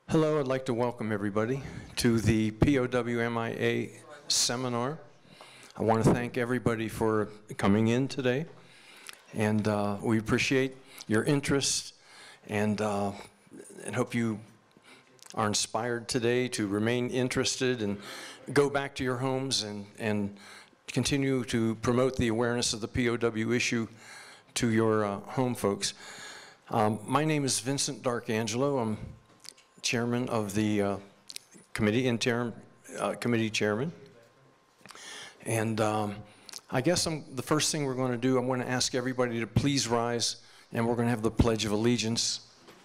Hello, I'd like to welcome everybody to the POWMIA seminar. I want to thank everybody for coming in today, and we appreciate your interest and hope you are inspired today to remain interested and go back to your homes and continue to promote the awareness of the POW issue to your home folks. My name is Vincent D'Arcangelo. I'm chairman of the committee, interim committee chairman. And I guess the first thing we're going to do, I want to ask everybody to please rise, and we're going to have the Pledge of Allegiance.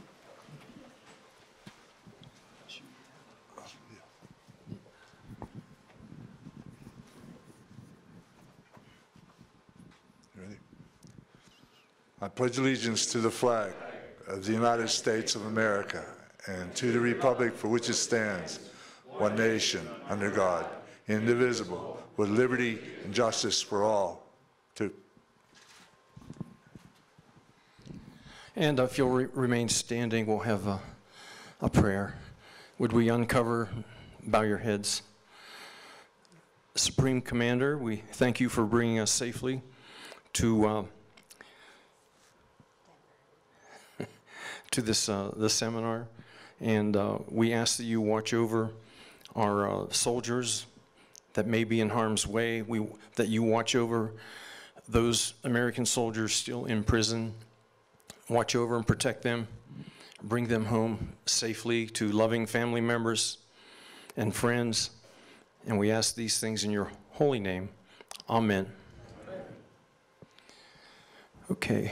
Ready? I pledge allegiance to the flag of the United States of America and to the republic for which it stands, one nation, under God, indivisible, with liberty and justice for all. And if you'll remain standing, we'll have a prayer. Would we bow your heads? Supreme Commander, we thank you for bringing us safely to this seminar. And we ask that you watch over our soldiers that may be in harm's way, that you watch over those American soldiers still in prison, watch over and protect them, bring them home safely to loving family members and friends. And we ask these things in your holy name. Amen. Okay.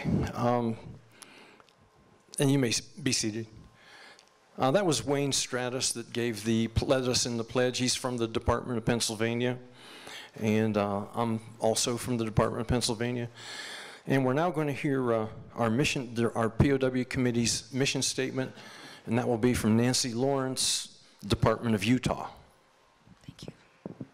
And you may be seated. That was Wayne Stratus that led us in the pledge. He's from the Department of Pennsylvania, and I'm also from the Department of Pennsylvania. And we're now going to hear our POW committee's mission statement, and that will be from Nancy Lawrence, Department of Utah. Thank you.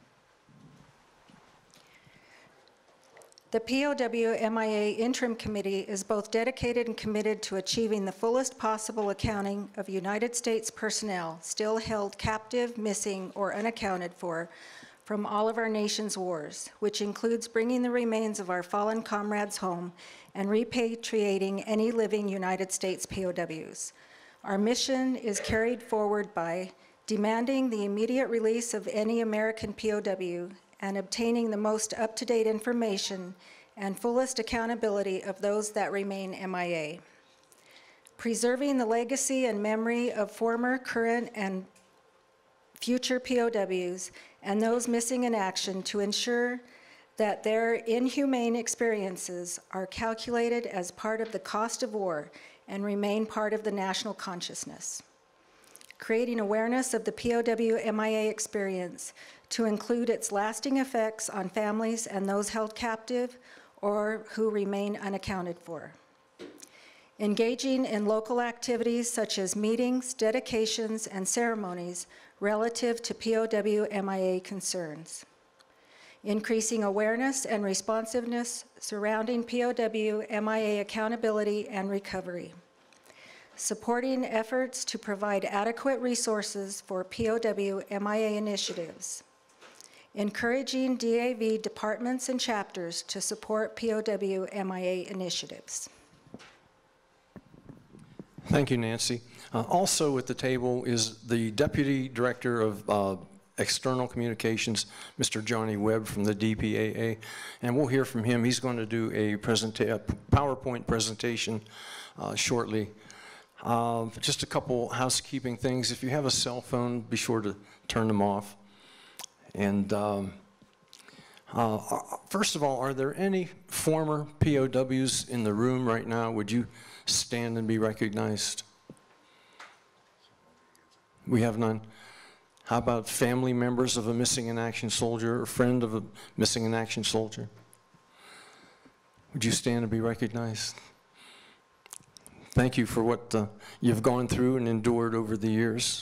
The POWMIA Interim Committee is both dedicated and committed to achieving the fullest possible accounting of United States personnel still held captive, missing, or unaccounted for from all of our nation's wars, which includes bringing the remains of our fallen comrades home and repatriating any living United States POWs. Our mission is carried forward by demanding the immediate release of any American POW and obtaining the most up-to-date information and fullest accountability of those that remain MIA. Preserving the legacy and memory of former, current, and future POWs and those missing in action to ensure that their inhumane experiences are calculated as part of the cost of war and remain part of the national consciousness. Creating awareness of the POW-MIA experience to include its lasting effects on families and those held captive or who remain unaccounted for. Engaging in local activities such as meetings, dedications, and ceremonies relative to POW-MIA concerns. Increasing awareness and responsiveness surrounding POW-MIA accountability and recovery. Supporting efforts to provide adequate resources for POW-MIA initiatives. Encouraging DAV departments and chapters to support POW-MIA initiatives. Thank you, Nancy. Also at the table is the Deputy Director of External Communications, Mr. Johnny Webb from the DPAA, and we'll hear from him. He's going to do a PowerPoint presentation shortly. Just a couple housekeeping things. If you have a cell phone, be sure to turn them off. And first of all, are there any former POWs in the room right now? Would you stand and be recognized? We have none. How about family members of a missing in action soldier or friend of a missing in action soldier? Would you stand and be recognized? Thank you for what you've gone through and endured over the years.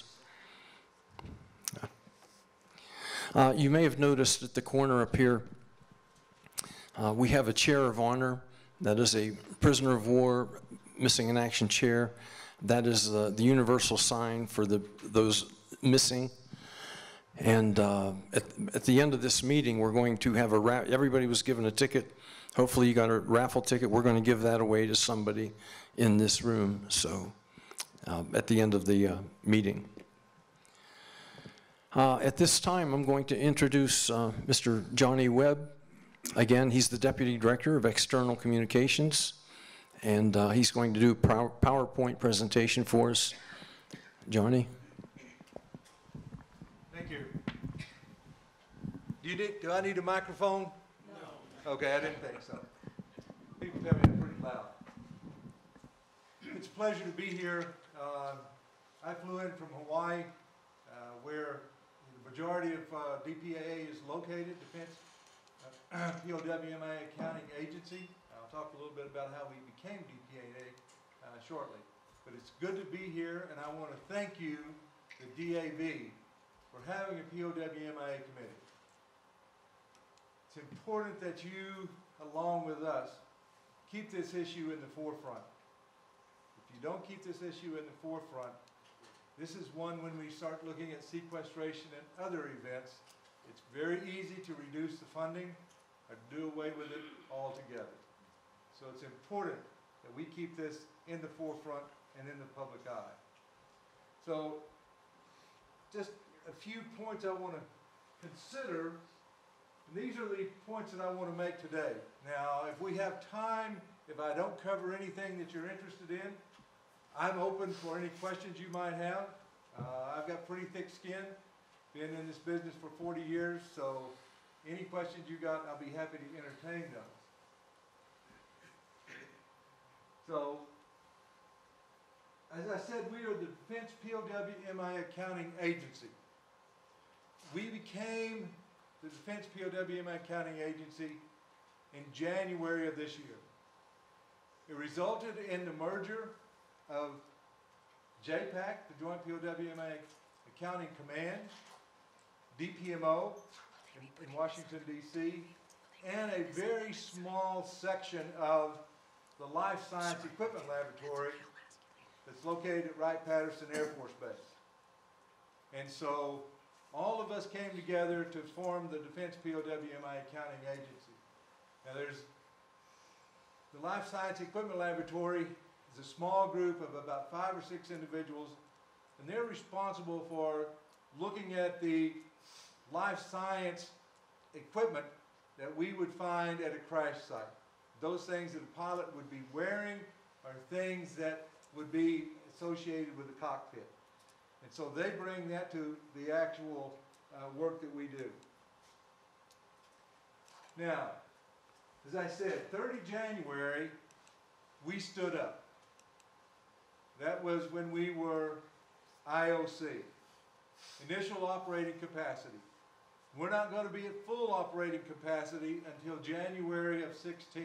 You may have noticed at the corner up here, we have a chair of honor that is a prisoner of war missing in action chair. That is the universal sign for those missing. And at the end of this meeting, we're going to have everybody was given a ticket. Hopefully you got a raffle ticket. We're going to give that away to somebody in this room, so at the end of the meeting. At this time, I'm going to introduce Mr. Johnny Webb. Again, he's the Deputy Director of External Communications, and he's going to do a PowerPoint presentation for us. Johnny? Thank you. Do I need a microphone? No. Okay, I didn't think so. People tell me I'm pretty loud. It's a pleasure to be here. I flew in from Hawaii, where the majority of DPAA is located, Defense POWMIA Accounting Agency. I'll talk a little bit about how we became DPAA shortly. But it's good to be here, and I want to thank you, the DAV, for having a POWMIA committee. It's important that you, along with us, keep this issue in the forefront. If you don't keep this issue in the forefront, this is one when we start looking at sequestration and other events, it's very easy to reduce the funding or do away with it altogether. So it's important that we keep this in the forefront and in the public eye. So just a few points I want to consider. And these are the points that I want to make today. Now, if we have time, if I don't cover anything that you're interested in, I'm open for any questions you might have. I've got pretty thick skin, been in this business for 40 years, so any questions you got, I'll be happy to entertain those. So, as I said, we are the Defense POWMIA Accounting Agency. We became the Defense POWMIA Accounting Agency in January of this year. It resulted in the merger of JPAC, the Joint POWMIA Accounting Command, DPMO in Washington, D.C., and a very small section of the Life Science Equipment Laboratory that's located at Wright-Patterson Air Force Base. And so all of us came together to form the Defense POWMIA Accounting Agency. Now there's the Life Science Equipment Laboratory is a small group of about 5 or 6 individuals, and they're responsible for looking at the life science equipment that we would find at a crash site. Those things that a pilot would be wearing are things that would be associated with the cockpit. And so they bring that to the actual work that we do. Now, as I said, 30 January, we stood up. That was when we were IOC, initial operating capacity. We're not going to be at full operating capacity until January of 16.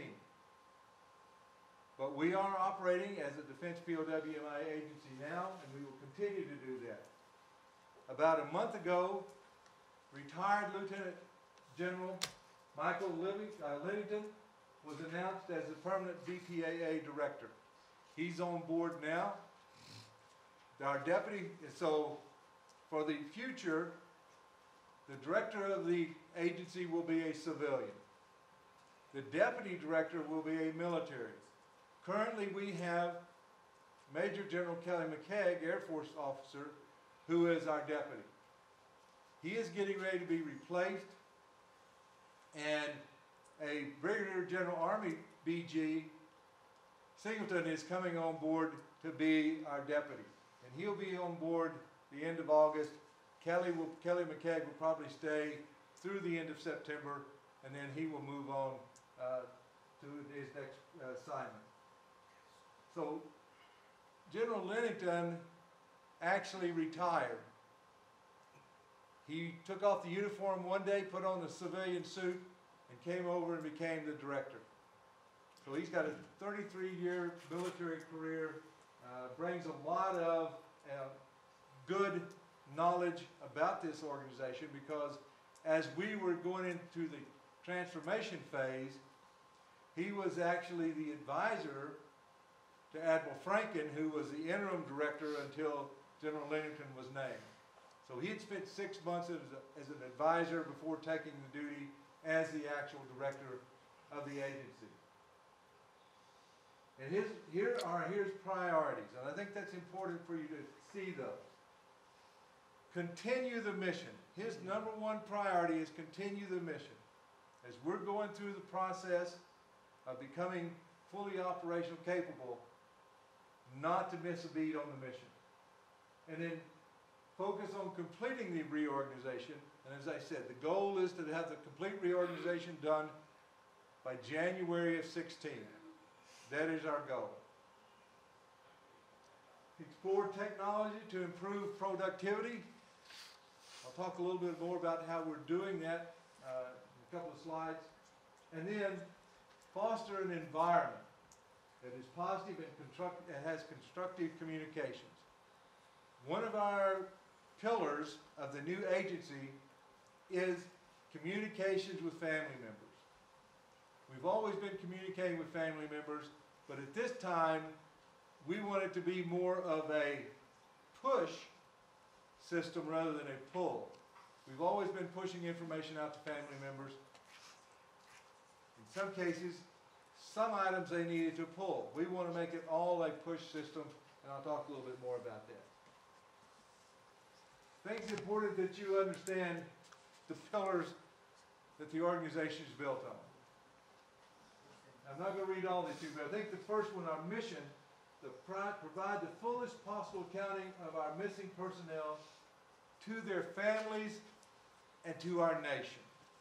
But we are operating as a Defense POWMIA agency now, and we will continue to do that. About a month ago, retired Lieutenant General Michael Livingston was announced as the permanent DPAA director. He's on board now. Our deputy, so for the future, the director of the agency will be a civilian. The deputy director will be a military. Currently, we have Major General Kelly McKeag, Air Force officer, who is our deputy. He is getting ready to be replaced, and a Brigadier General Army BG Singleton is coming on board to be our deputy. And he'll be on board the end of August. Kelly McKeag will probably stay through the end of September, and then he will move on to his next assignment. So General Livingston actually retired. He took off the uniform one day, put on the civilian suit, and came over and became the director. So he's got a 33-year military career, brings a lot of good knowledge about this organization, because as we were going into the transformation phase, he was actually the advisor to Admiral Franken, who was the interim director until General Lincoln was named. So he had spent 6 months as an advisor before taking the duty as the actual director of the agency. And here are his priorities, and I think that's important for you to see those. Continue the mission. His number one priority is continue the mission. As we're going through the process of becoming fully operational capable, not to miss a beat on the mission. And then focus on completing the reorganization. And as I said, the goal is to have the complete reorganization done by January of 16. That is our goal. Explore technology to improve productivity. I'll talk a little bit more about how we're doing that in a couple of slides. And then foster an environment that is positive and has constructive communications. One of our pillars of the new agency is communications with family members. We've always been communicating with family members, but at this time, we want it to be more of a push system rather than a pull. We've always been pushing information out to family members. In some cases, some items they needed to pull. We want to make it all a push system, and I'll talk a little bit more about that. I think it's important that you understand the pillars that the organization is built on. I'm not going to read all these to you, but I think the first one, our mission, to provide the fullest possible accounting of our missing personnel to their families and to our nation.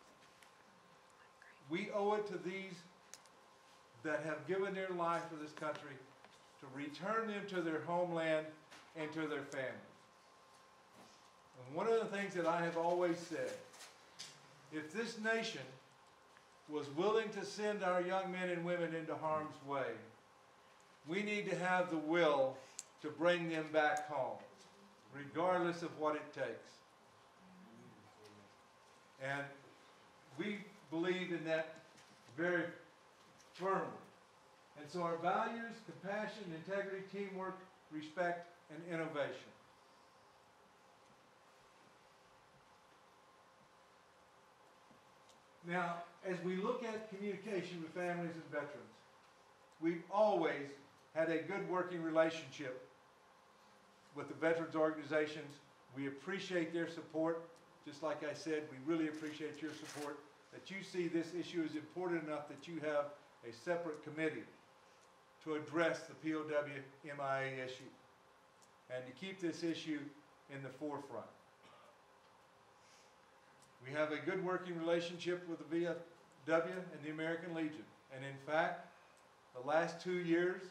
We owe it to these that have given their life for this country to return them to their homeland and to their families. And one of the things that I have always said, if this nation was willing to send our young men and women into harm's way, we need to have the will to bring them back home, regardless of what it takes. And we believe in that very firmly. And so our values, compassion, integrity, teamwork, respect, and innovation. Now, as we look at communication with families and veterans, we've always had a good working relationship with the veterans organizations. We appreciate their support. Just like I said, we really appreciate your support, that you see this issue is important enough that you have a separate committee to address the POW-MIA issue and to keep this issue in the forefront. We have a good working relationship with the VFW and the American Legion. And in fact, the last 2 years,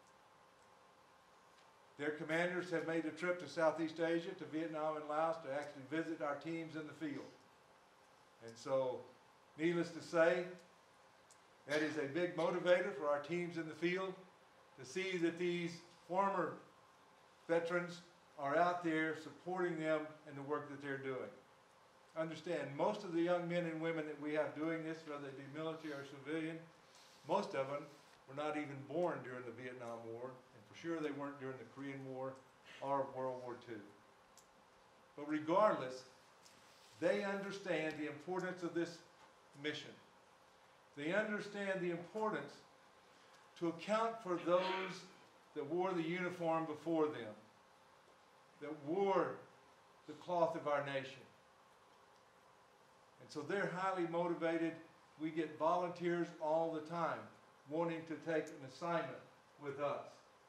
their commanders have made a trip to Southeast Asia, to Vietnam and Laos, to actually visit our teams in the field. And so, needless to say, that is a big motivator for our teams in the field to see that these former veterans are out there supporting them in the work that they're doing. Understand, most of the young men and women that we have doing this, whether they be military or civilian, most of them were not even born during the Vietnam War, and for sure they weren't during the Korean War or World War II. But regardless, they understand the importance of this mission. They understand the importance to account for those that wore the uniform before them, that wore the cloth of our nation. And so they're highly motivated. We get volunteers all the time wanting to take an assignment with us.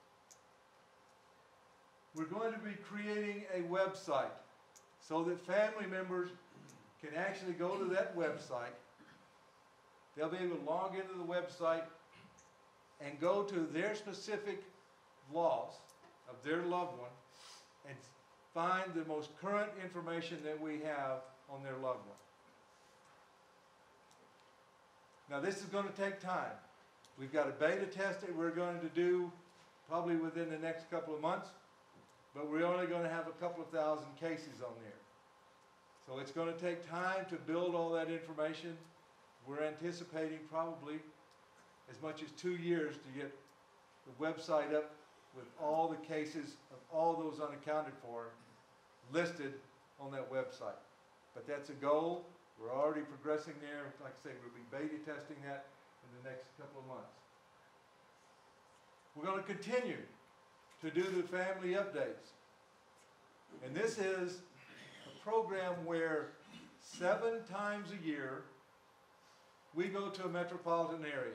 We're going to be creating a website so that family members can actually go to that website. They'll be able to log into the website and go to their specific loss of their loved one and find the most current information that we have on their loved one. Now this is going to take time. We've got a beta test that we're going to do probably within the next couple of months, but we're only going to have a couple of thousand cases on there. So it's going to take time to build all that information. We're anticipating probably as much as 2 years to get the website up with all the cases of all those unaccounted for listed on that website. But that's a goal. We're already progressing there. Like I say, we'll be beta testing that in the next couple of months. We're going to continue to do the family updates. And this is a program where 7 times a year we go to a metropolitan area.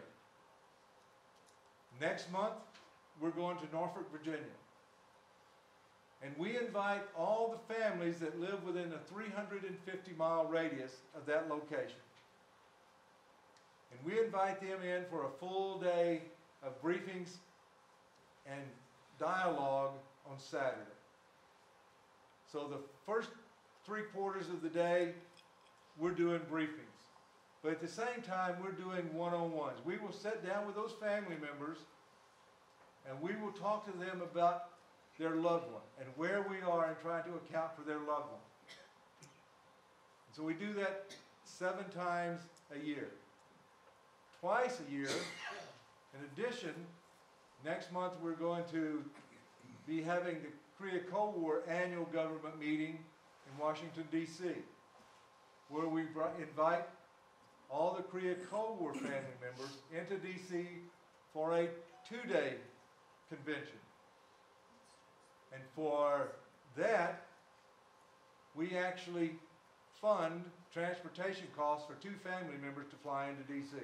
Next month, we're going to Norfolk, Virginia. And we invite all the families that live within a 350-mile radius of that location. And we invite them in for a full day of briefings and dialogue on Saturday. So the first 3/4 of the day, we're doing briefings. But at the same time, we're doing one-on-ones. We will sit down with those family members and we will talk to them about their loved one and where we are in trying to account for their loved one. And so we do that 7 times a year. Twice a year, in addition, next month we're going to be having the Korea Cold War annual government meeting in Washington, D.C., where we invite all the Korea Cold War family members into D.C. for a 2-day convention. And for that, we actually fund transportation costs for 2 family members to fly into D.C.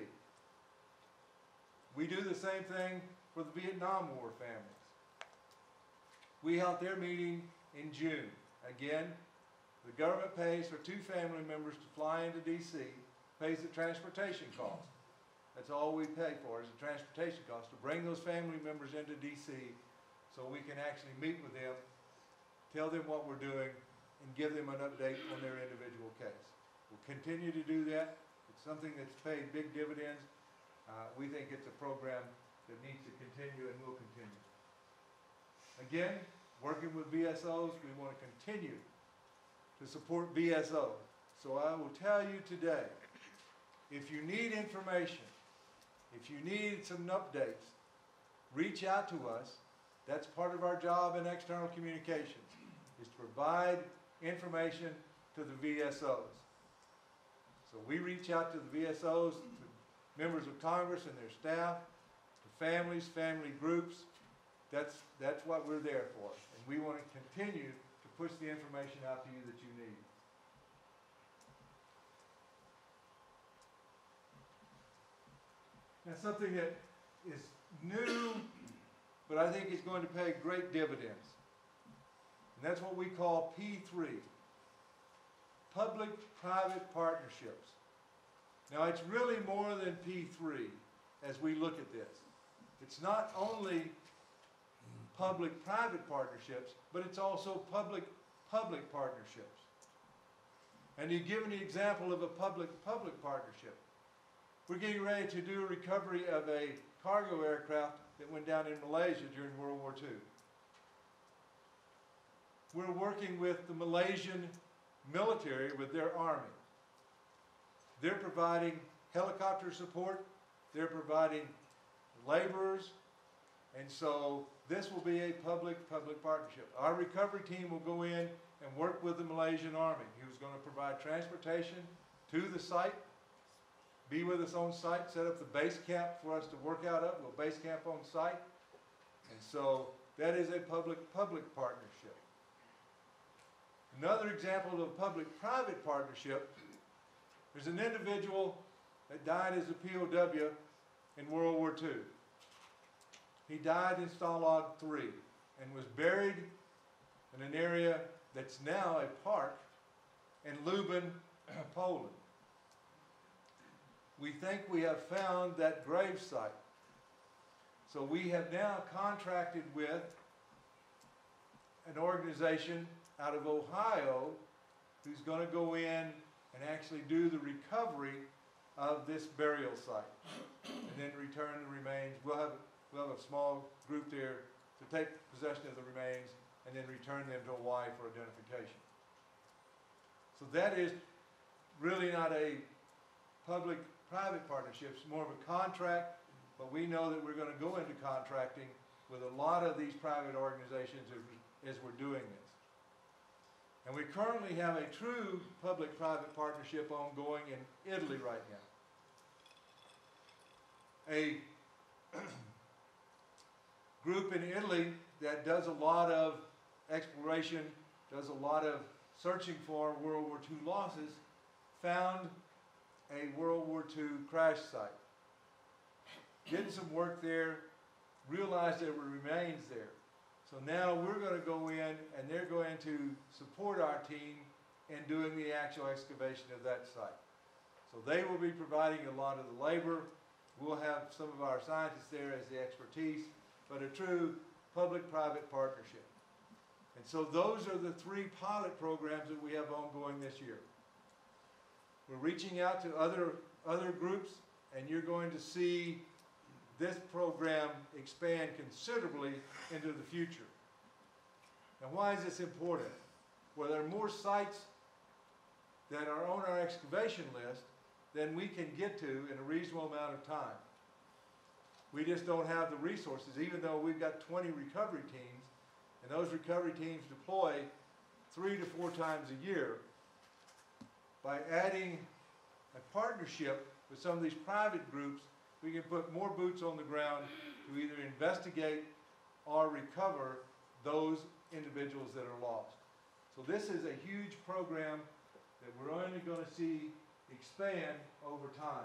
We do the same thing for the Vietnam War families. We held their meeting in June. Again, the government pays for 2 family members to fly into D.C., pays the transportation cost. That's all we pay for is the transportation cost to bring those family members into D.C. so we can actually meet with them, tell them what we're doing, and give them an update on their individual case. We'll continue to do that. It's something that's paid big dividends. We think it's a program that needs to continue and will continue. Again, working with VSOs, we want to continue to support VSO. So I will tell you today, if you need information, if you need some updates, reach out to us. That's part of our job in external communications, is to provide information to the VSOs. So we reach out to the VSOs, to members of Congress and their staff, to families, family groups. That's what we're there for. And we want to continue to push the information out to you that you need. Now, something that is new, but I think is going to pay great dividends. And that's what we call P3, public-private partnerships. Now, it's really more than P3 as we look at this. It's not only public-private partnerships, but it's also public-public partnerships. And to give an example of a public-public partnership, we're getting ready to do a recovery of a cargo aircraft that went down in Malaysia during World War II. We're working with the Malaysian military, with their army. They're providing helicopter support, they're providing laborers, and so this will be a public-public partnership. Our recovery team will go in and work with the Malaysian Army, who's going to provide transportation to the site, be with us on site, set up the base camp for us to work out of. We'll base camp on site. And so that is a public-public partnership. Another example of a public-private partnership, there's an individual that died as a POW in World War II. He died in Stalag 3 and was buried in an area that's now a park in Lublin, Poland. We think we have found that grave site. So we have now contracted with an organization out of Ohio who's going to go in and actually do the recovery of this burial site and then return the remains. We'll have a small group there to take possession of the remains and then return them to Hawaii for identification. So that is really not a public-private partnership. It's more of a contract but we know that we're going to go into contracting with a lot of these private organizations as we're doing this. And we currently have a true public-private partnership ongoing in Italy right now. A group in Italy that does a lot of exploration, does a lot of searching for World War II losses, found a World War II crash site. Did some work there, realized there were remains there. So now we're going to go in and they're going to support our team in doing the actual excavation of that site. So they will be providing a lot of the labor. We'll have some of our scientists there as the expertise, but a true public-private partnership. And so those are the 3 pilot programs that we have ongoing this year. We're reaching out to other groups, and you're going to see this program expand considerably into the future. Now, why is this important? Well, there are more sites that are on our excavation list than we can get to in a reasonable amount of time. We just don't have the resources, even though we've got 20 recovery teams, and those recovery teams deploy 3 to 4 times a year. By adding a partnership with some of these private groups, we can put more boots on the ground to either investigate or recover those individuals that are lost. So this is a huge program that we're only going to see expand over time.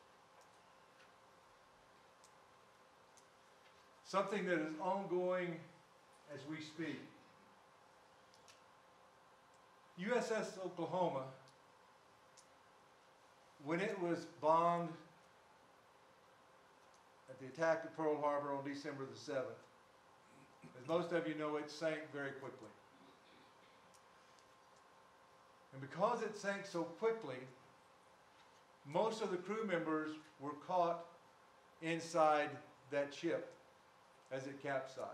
Something that is ongoing as we speak. USS Oklahoma, when it was bombed at the attack of Pearl Harbor on December the 7th, as most of you know, it sank very quickly. And because it sank so quickly, most of the crew members were caught inside that ship as it capsized.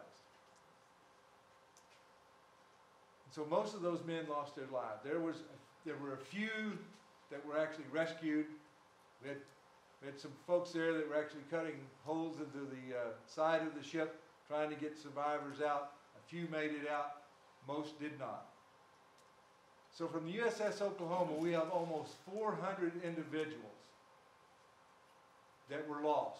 And so most of those men lost their lives. There were a few that were actually rescued. We had some folks there that were actually cutting holes into the side of the ship, trying to get survivors out. A few made it out. Most did not. So from the USS Oklahoma, we have almost 400 individuals that were lost.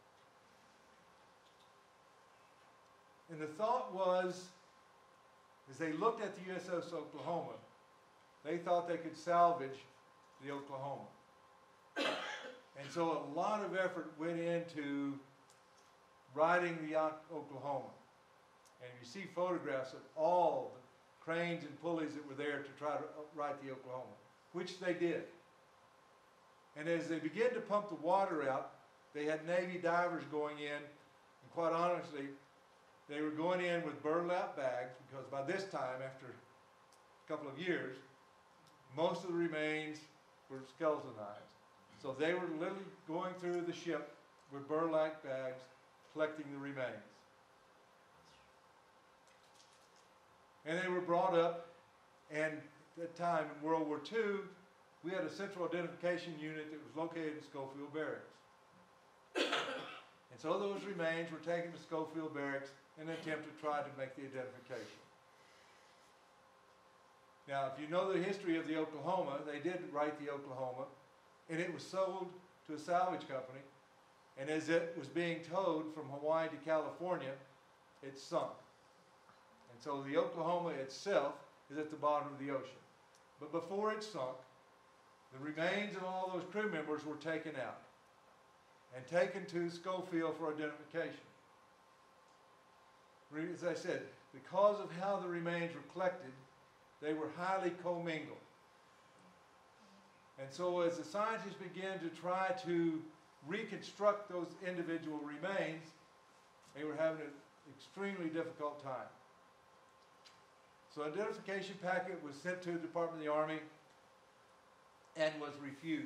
And the thought was, as they looked at the USS Oklahoma, they thought they could salvage the Oklahoma. And so a lot of effort went into righting the Oklahoma. And you see photographs of all the cranes and pulleys that were there to try to right the Oklahoma, which they did. And as they began to pump the water out, they had Navy divers going in, and quite honestly, they were going in with burlap bags, because by this time, after a couple of years, most of the remains were skeletonized. So they were literally going through the ship with burlap bags, collecting the remains. And they were brought up, and at that time in World War II, we had a central identification unit that was located in Schofield Barracks. And so those remains were taken to Schofield Barracks in an attempt to try to make the identification. Now, if you know the history of the Oklahoma, they did right the Oklahoma, and it was sold to a salvage company, and as it was being towed from Hawaii to California, it sunk. And so the Oklahoma itself is at the bottom of the ocean. But before it sunk, the remains of all those crew members were taken out and taken to Schofield for identification. As I said, because of how the remains were collected, they were highly commingled. And so as the scientists began to try to reconstruct those individual remains, they were having an extremely difficult time. So an identification packet was sent to the Department of the Army and was refused.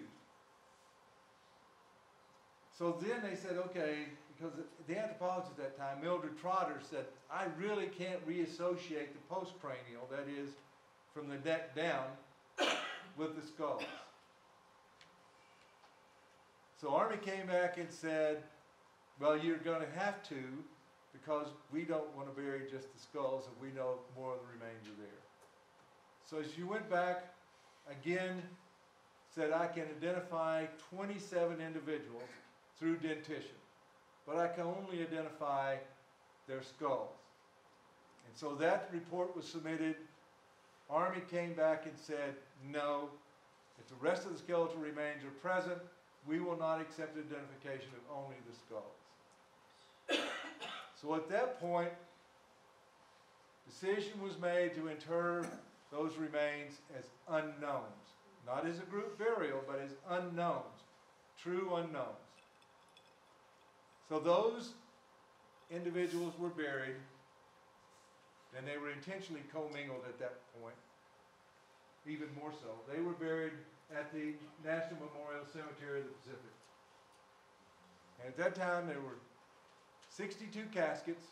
So then they said, okay, because the anthropologist at that time, Mildred Trotter, said, I really can't reassociate the postcranial, that is, from the neck down, with the skulls. So Army came back and said, Well, you're going to have to, because we don't want to bury just the skulls, and we know more of the remains are there. So as you went back, again, said I can identify 27 individuals through dentition, but I can only identify their skulls. And so that report was submitted. Army came back and said, no, if the rest of the skeletal remains are present, we will not accept identification of only the skulls. So at that point, decision was made to inter those remains as unknowns. Not as a group burial, but as unknowns, true unknowns. So those individuals were buried, and they were intentionally commingled at that point, even more so. They were buried at the National Memorial Cemetery of the Pacific. And at that time, there were 62 caskets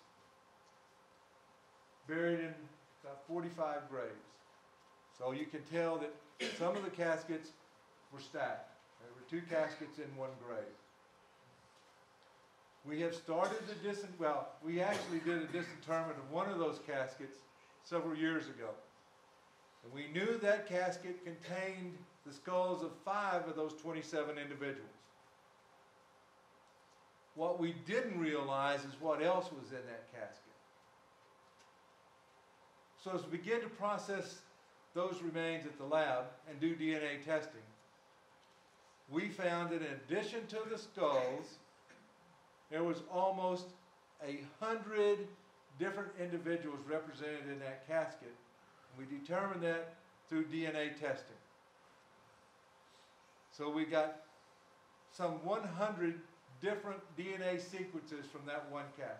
buried in about 45 graves. So you can tell that some of the caskets were stacked. There were 2 caskets in one grave. We have started the we actually did a disinterment of one of those caskets several years ago. And we knew that casket contained the skulls of 5 of those 27 individuals. What we didn't realize is what else was in that casket. So as we begin to process those remains at the lab and do DNA testing, we found that in addition to the skulls, there was almost 100 different individuals represented in that casket. And we determined that through DNA testing. So we got some 100 different DNA sequences from that one casket.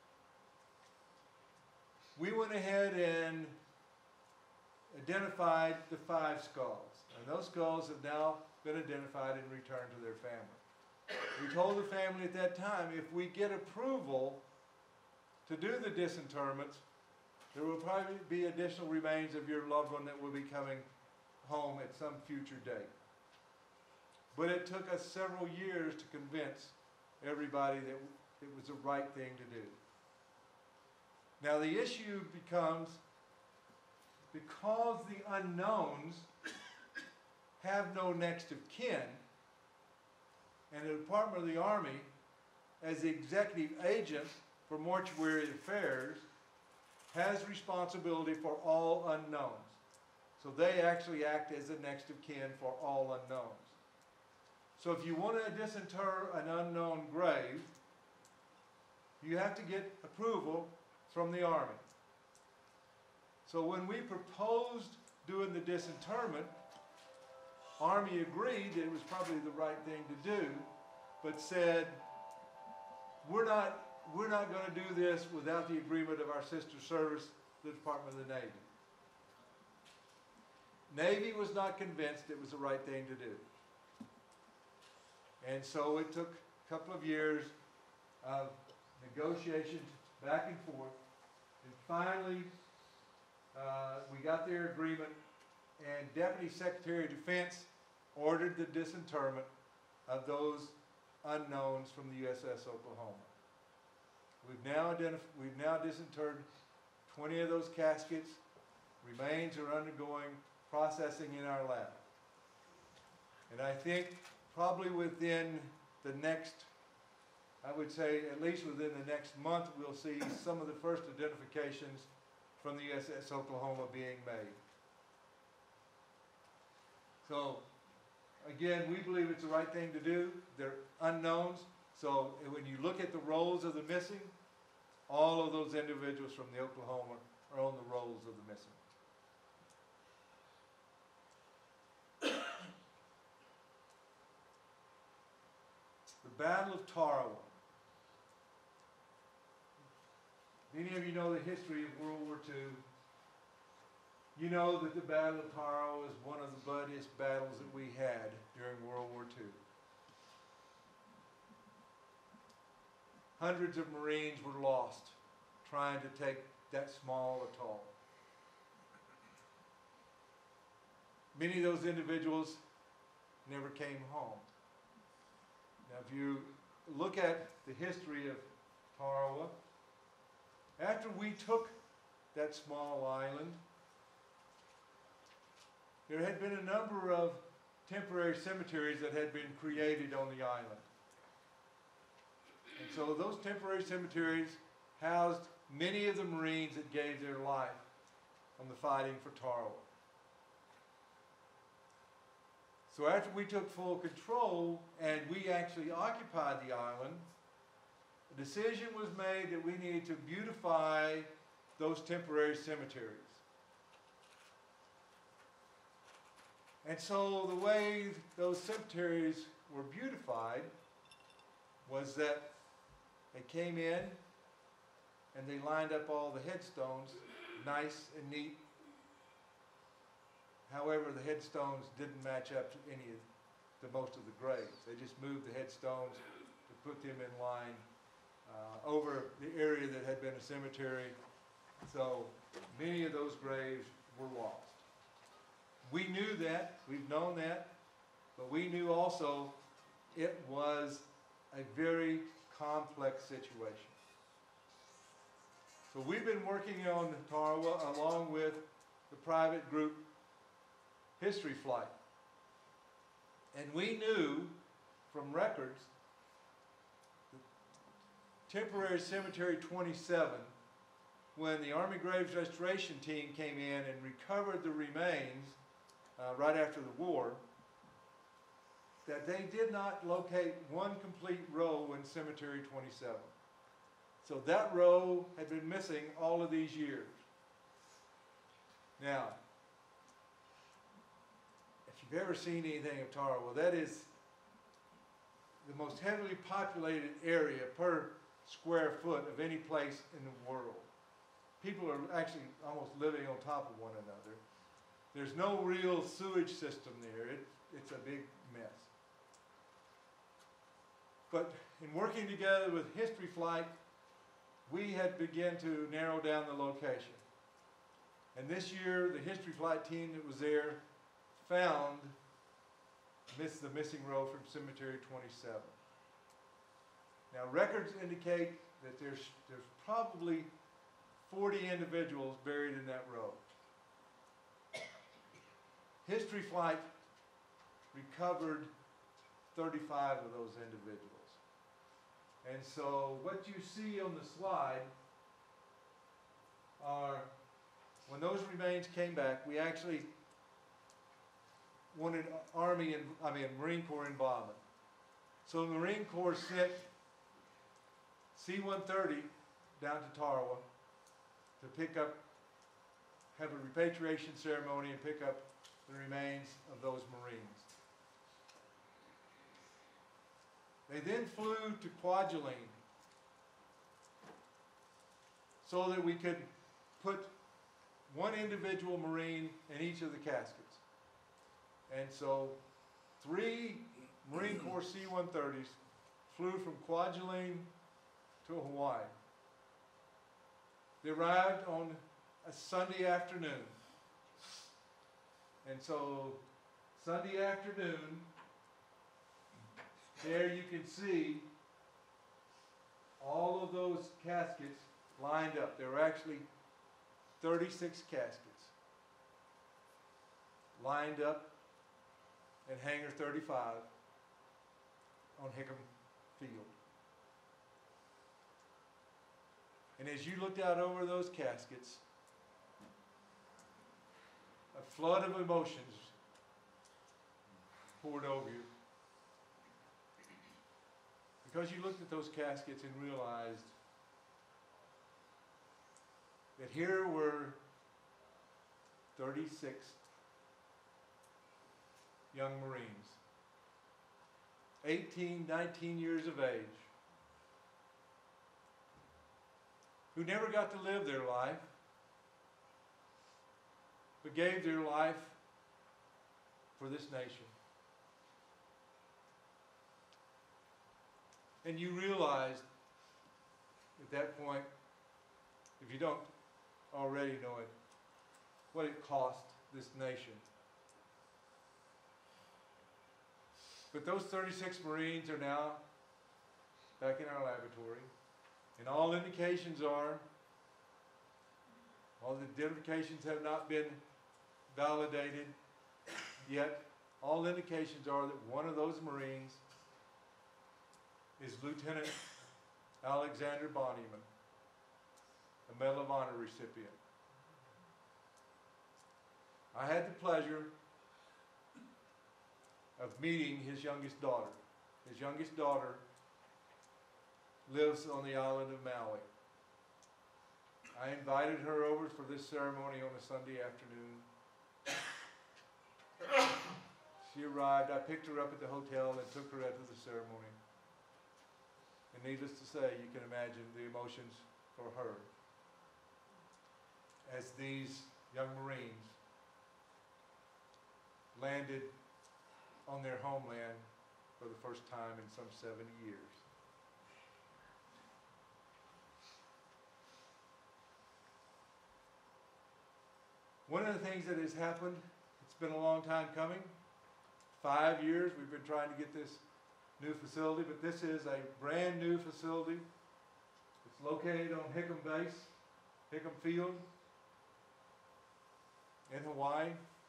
We went ahead and identified the 5 skulls. And those skulls have now been identified and returned to their family. We told the family at that time, if we get approval to do the disinterments, there will probably be additional remains of your loved one that will be coming home at some future date. But it took us several years to convince everybody that it was the right thing to do. Now the issue becomes, because the unknowns have no next of kin, and the Department of the Army, as the executive agent for mortuary affairs, has responsibility for all unknowns. So they actually act as the next of kin for all unknowns. So if you want to disinter an unknown grave, you have to get approval from the Army. So when we proposed doing the disinterment, Army agreed that it was probably the right thing to do, but said, we're not going to do this without the agreement of our sister service, the Department of the Navy. Navy was not convinced it was the right thing to do. And so it took a couple of years of negotiations back and forth. And finally, we got their agreement, and Deputy Secretary of Defense ordered the disinterment of those unknowns from the USS Oklahoma. We've now disinterred 20 of those caskets. Remains are undergoing processing in our lab. And I think probably within the next, I would say at least within the next month, we'll see some of the first identifications from the USS Oklahoma being made. So again, we believe it's the right thing to do. They're unknowns. So when you look at the rolls of the missing, all of those individuals from the Oklahoma are on the rolls of the missing. The Battle of Tarawa. Many of you know the history of World War II. You know that the Battle of Tarawa was one of the bloodiest battles that we had during World War II. Hundreds of Marines were lost trying to take that small atoll. Many of those individuals never came home. Now, if you look at the history of Tarawa, after we took that small island, there had been a number of temporary cemeteries that had been created on the island. And so those temporary cemeteries housed many of the Marines that gave their life on the fighting for Tarawa. So after we took full control and we actually occupied the island, a decision was made that we needed to beautify those temporary cemeteries. And so the way those cemeteries were beautified was that they came in and they lined up all the headstones nice and neat. However, the headstones didn't match up to most of the graves. They just moved the headstones to put them in line over the area that had been a cemetery. So many of those graves were lost. We knew that, we've known that, but we knew also it was a very complex situation. So we've been working on Tarawa along with the private group History Flight. And we knew from records that Temporary Cemetery 27, when the Army Graves Restoration Team came in and recovered the remains right after the war, that they did not locate one complete row in Cemetery 27. So that row had been missing all of these years. Now, if you've ever seen anything of Tarawa, that is the most heavily populated area per square foot of any place in the world. People are actually almost living on top of one another. There's no real sewage system there. It's a big mess. But in working together with History Flight, we had begun to narrow down the location. And this year, the History Flight team that was there found the missing row from Cemetery 27. Now, records indicate that there's probably 40 individuals buried in that row. History Flight recovered 35 of those individuals. And so what you see on the slide are, when those remains came back, we actually wanted Marine Corps involvement. So the Marine Corps sent C-130 down to Tarawa to have a repatriation ceremony and pick up the remains of those Marines. They then flew to Kwajalein so that we could put one individual Marine in each of the caskets. And so 3 Marine Corps C-130s flew from Kwajalein to Hawaii. They arrived on a Sunday afternoon. And so Sunday afternoon, there you can see all of those caskets lined up. There were actually 36 caskets lined up in Hangar 35 on Hickam Field. And as you looked out over those caskets, a flood of emotions poured over you. Because you looked at those caskets and realized that here were 36 young Marines, 18, 19 years of age, who never got to live their life, but gave their life for this nation. And you realized at that point, if you don't already know it, what it cost this nation. But those 36 Marines are now back in our laboratory, and all indications are, all the identifications have not been validated yet, all indications are that one of those Marines is Lieutenant Alexander Bonnyman, a Medal of Honor recipient. I had the pleasure of meeting his youngest daughter. His youngest daughter lives on the island of Maui. I invited her over for this ceremony on a Sunday afternoon. She arrived, I picked her up at the hotel and took her out to the ceremony. And needless to say, you can imagine the emotions for her as these young Marines landed on their homeland for the first time in some 70 years. One of the things that has happened, it's been a long time coming. 5 years we've been trying to get this new facility, but this is a brand new facility. It's located on Hickam Base, Hickam Field in Hawaii.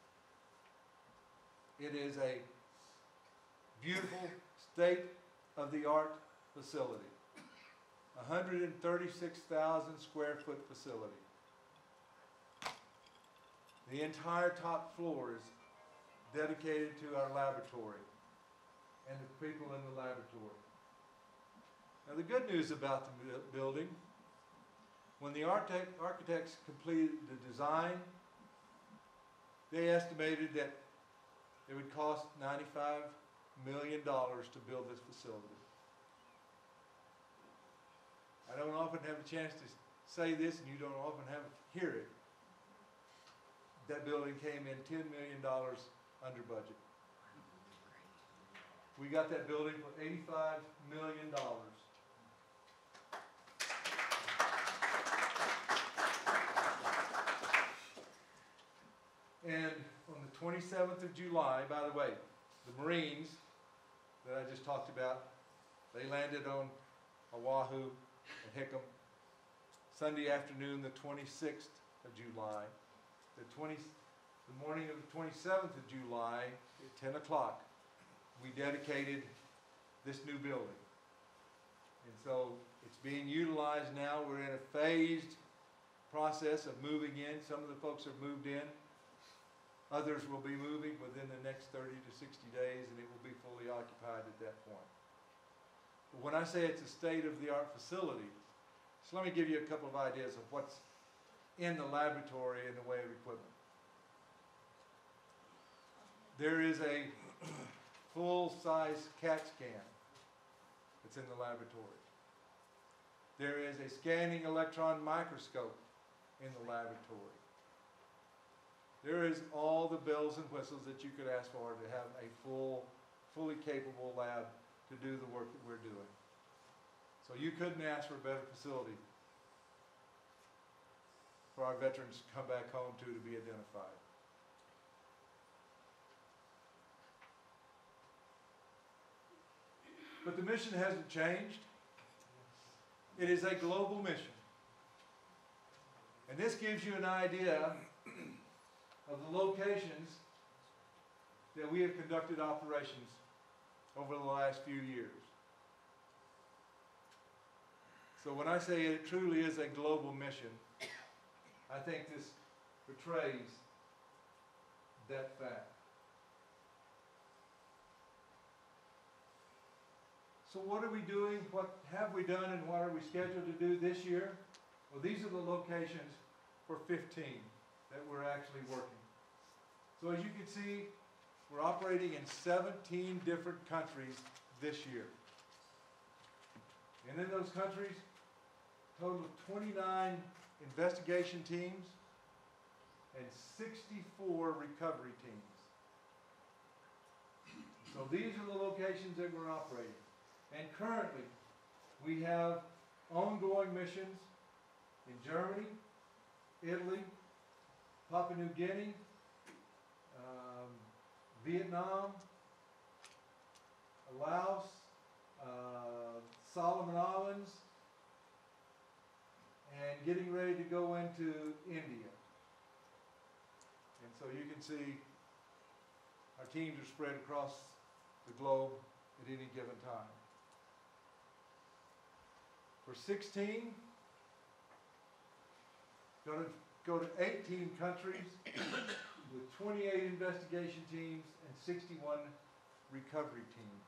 It is a beautiful state-of-the-art facility, 136,000 square foot facility. The entire top floor is dedicated to our laboratory and the people in the laboratory. Now the good news about the building, when the architects completed the design, they estimated that it would cost $95 million to build this facility. I don't often have a chance to say this, and you don't often hear it. That building came in $10 million under budget. We got that building for $85 million. And on the 27th of July, by the way, the Marines that I just talked about, they landed on Oahu and Hickam Sunday afternoon, the 26th of July. The morning of the 27th of July at 10 o'clock, we dedicated this new building. And so it's being utilized now. We're in a phased process of moving in. Some of the folks have moved in. Others will be moving within the next 30 to 60 days, and it will be fully occupied at that point. But when I say it's a state-of-the-art facility, so let me give you a couple of ideas of what's in the laboratory in the way of equipment. There is a full-size CAT scan that's in the laboratory. There is a scanning electron microscope in the laboratory. There is all the bells and whistles that you could ask for to have a fully capable lab to do the work that we're doing. So you couldn't ask for a better facility for our veterans to come back home to be identified. But the mission hasn't changed. It is a global mission. And this gives you an idea of the locations that we have conducted operations over the last few years. So when I say it truly is a global mission, I think this portrays that fact. So what are we doing? What have we done, and what are we scheduled to do this year? Well, these are the locations for 15 that we're actually working. So as you can see, we're operating in 17 different countries this year. And in those countries, a total of 29 investigation teams and 64 recovery teams. So these are the locations that we're operating. And currently, we have ongoing missions in Germany, Italy, Papua New Guinea, Vietnam, Laos, Solomon Islands, and getting ready to go into India. And so you can see our teams are spread across the globe at any given time. For 16, going to go to 18 countries with 28 investigation teams and 61 recovery teams.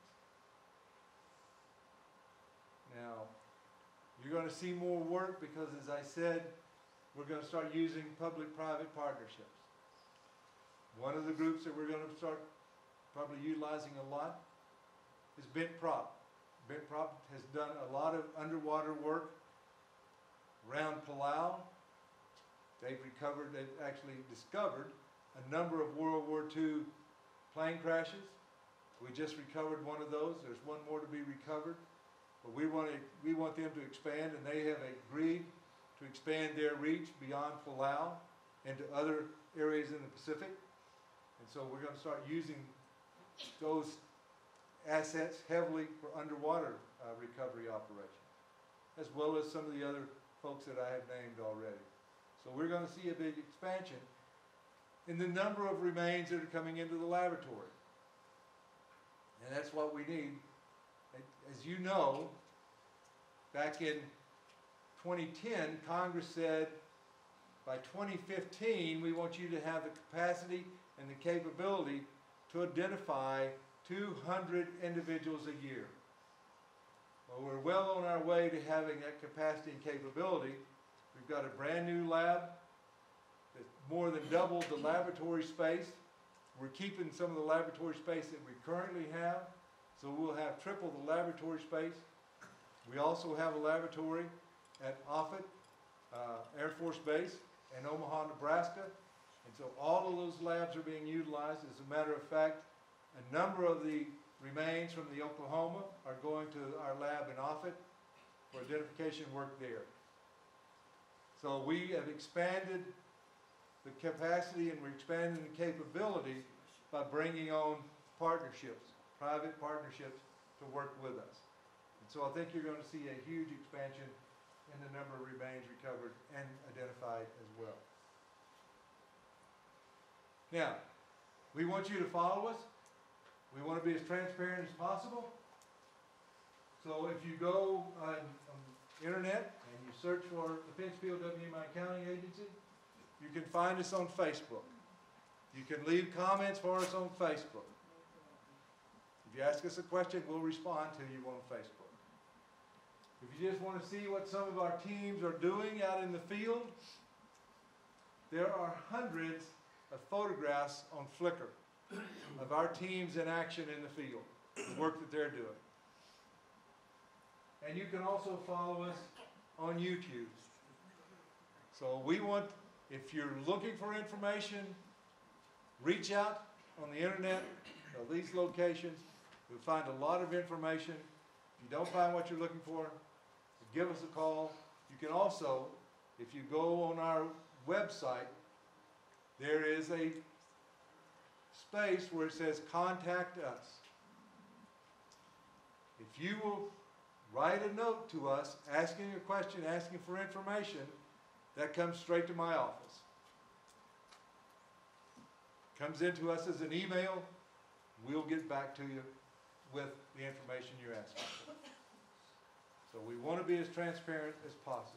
Now, you're going to see more work because, as I said, we're going to start using public-private partnerships. One of the groups that we're going to start probably utilizing a lot is Bent Prop. Bent Prop has done a lot of underwater work around Palau. They've recovered, they've actually discovered a number of World War II plane crashes. We just recovered one of those. There's one more to be recovered. But we want them to expand, and they have agreed to expand their reach beyond Palau into other areas in the Pacific. And so we're going to start using those assets heavily for underwater recovery operations, as well as some of the other folks that I have named already. So we're going to see a big expansion in the number of remains that are coming into the laboratory. And that's what we need. As you know, back in 2010, Congress said by 2015, we want you to have the capacity and the capability to identify 200 individuals a year. Well, we're well on our way to having that capacity and capability. We've got a brand new lab that's more than doubled the laboratory space. We're keeping some of the laboratory space that we currently have, so we'll have triple the laboratory space. We also have a laboratory at Offutt Air Force Base in Omaha, Nebraska. And so all of those labs are being utilized. As a matter of fact, a number of the remains from the Oklahoma are going to our lab in Offutt for identification work there. So we have expanded the capacity and we're expanding the capability by bringing on partnerships, private partnerships to work with us. And so I think you're going to see a huge expansion in the number of remains recovered and identified as well. Now, we want you to follow us. We want to be as transparent as possible. So if you go on the internet and you search for Defense POWMI Accounting Agency, you can find us on Facebook. You can leave comments for us on Facebook. If you ask us a question, we'll respond to you on Facebook. If you just want to see what some of our teams are doing out in the field, there are hundreds of photographs on Flickr of our teams in action in the field, the work that they're doing. And you can also follow us on YouTube. So we want, if you're looking for information, reach out on the internet or these locations. You'll find a lot of information. If you don't find what you're looking for, give us a call. You can also, if you go on our website, there is a space where it says contact us. If you will write a note to us asking a question, asking for information, that comes straight to my office. Comes into us as an email, we'll get back to you with the information you're asking for. So we want to be as transparent as possible.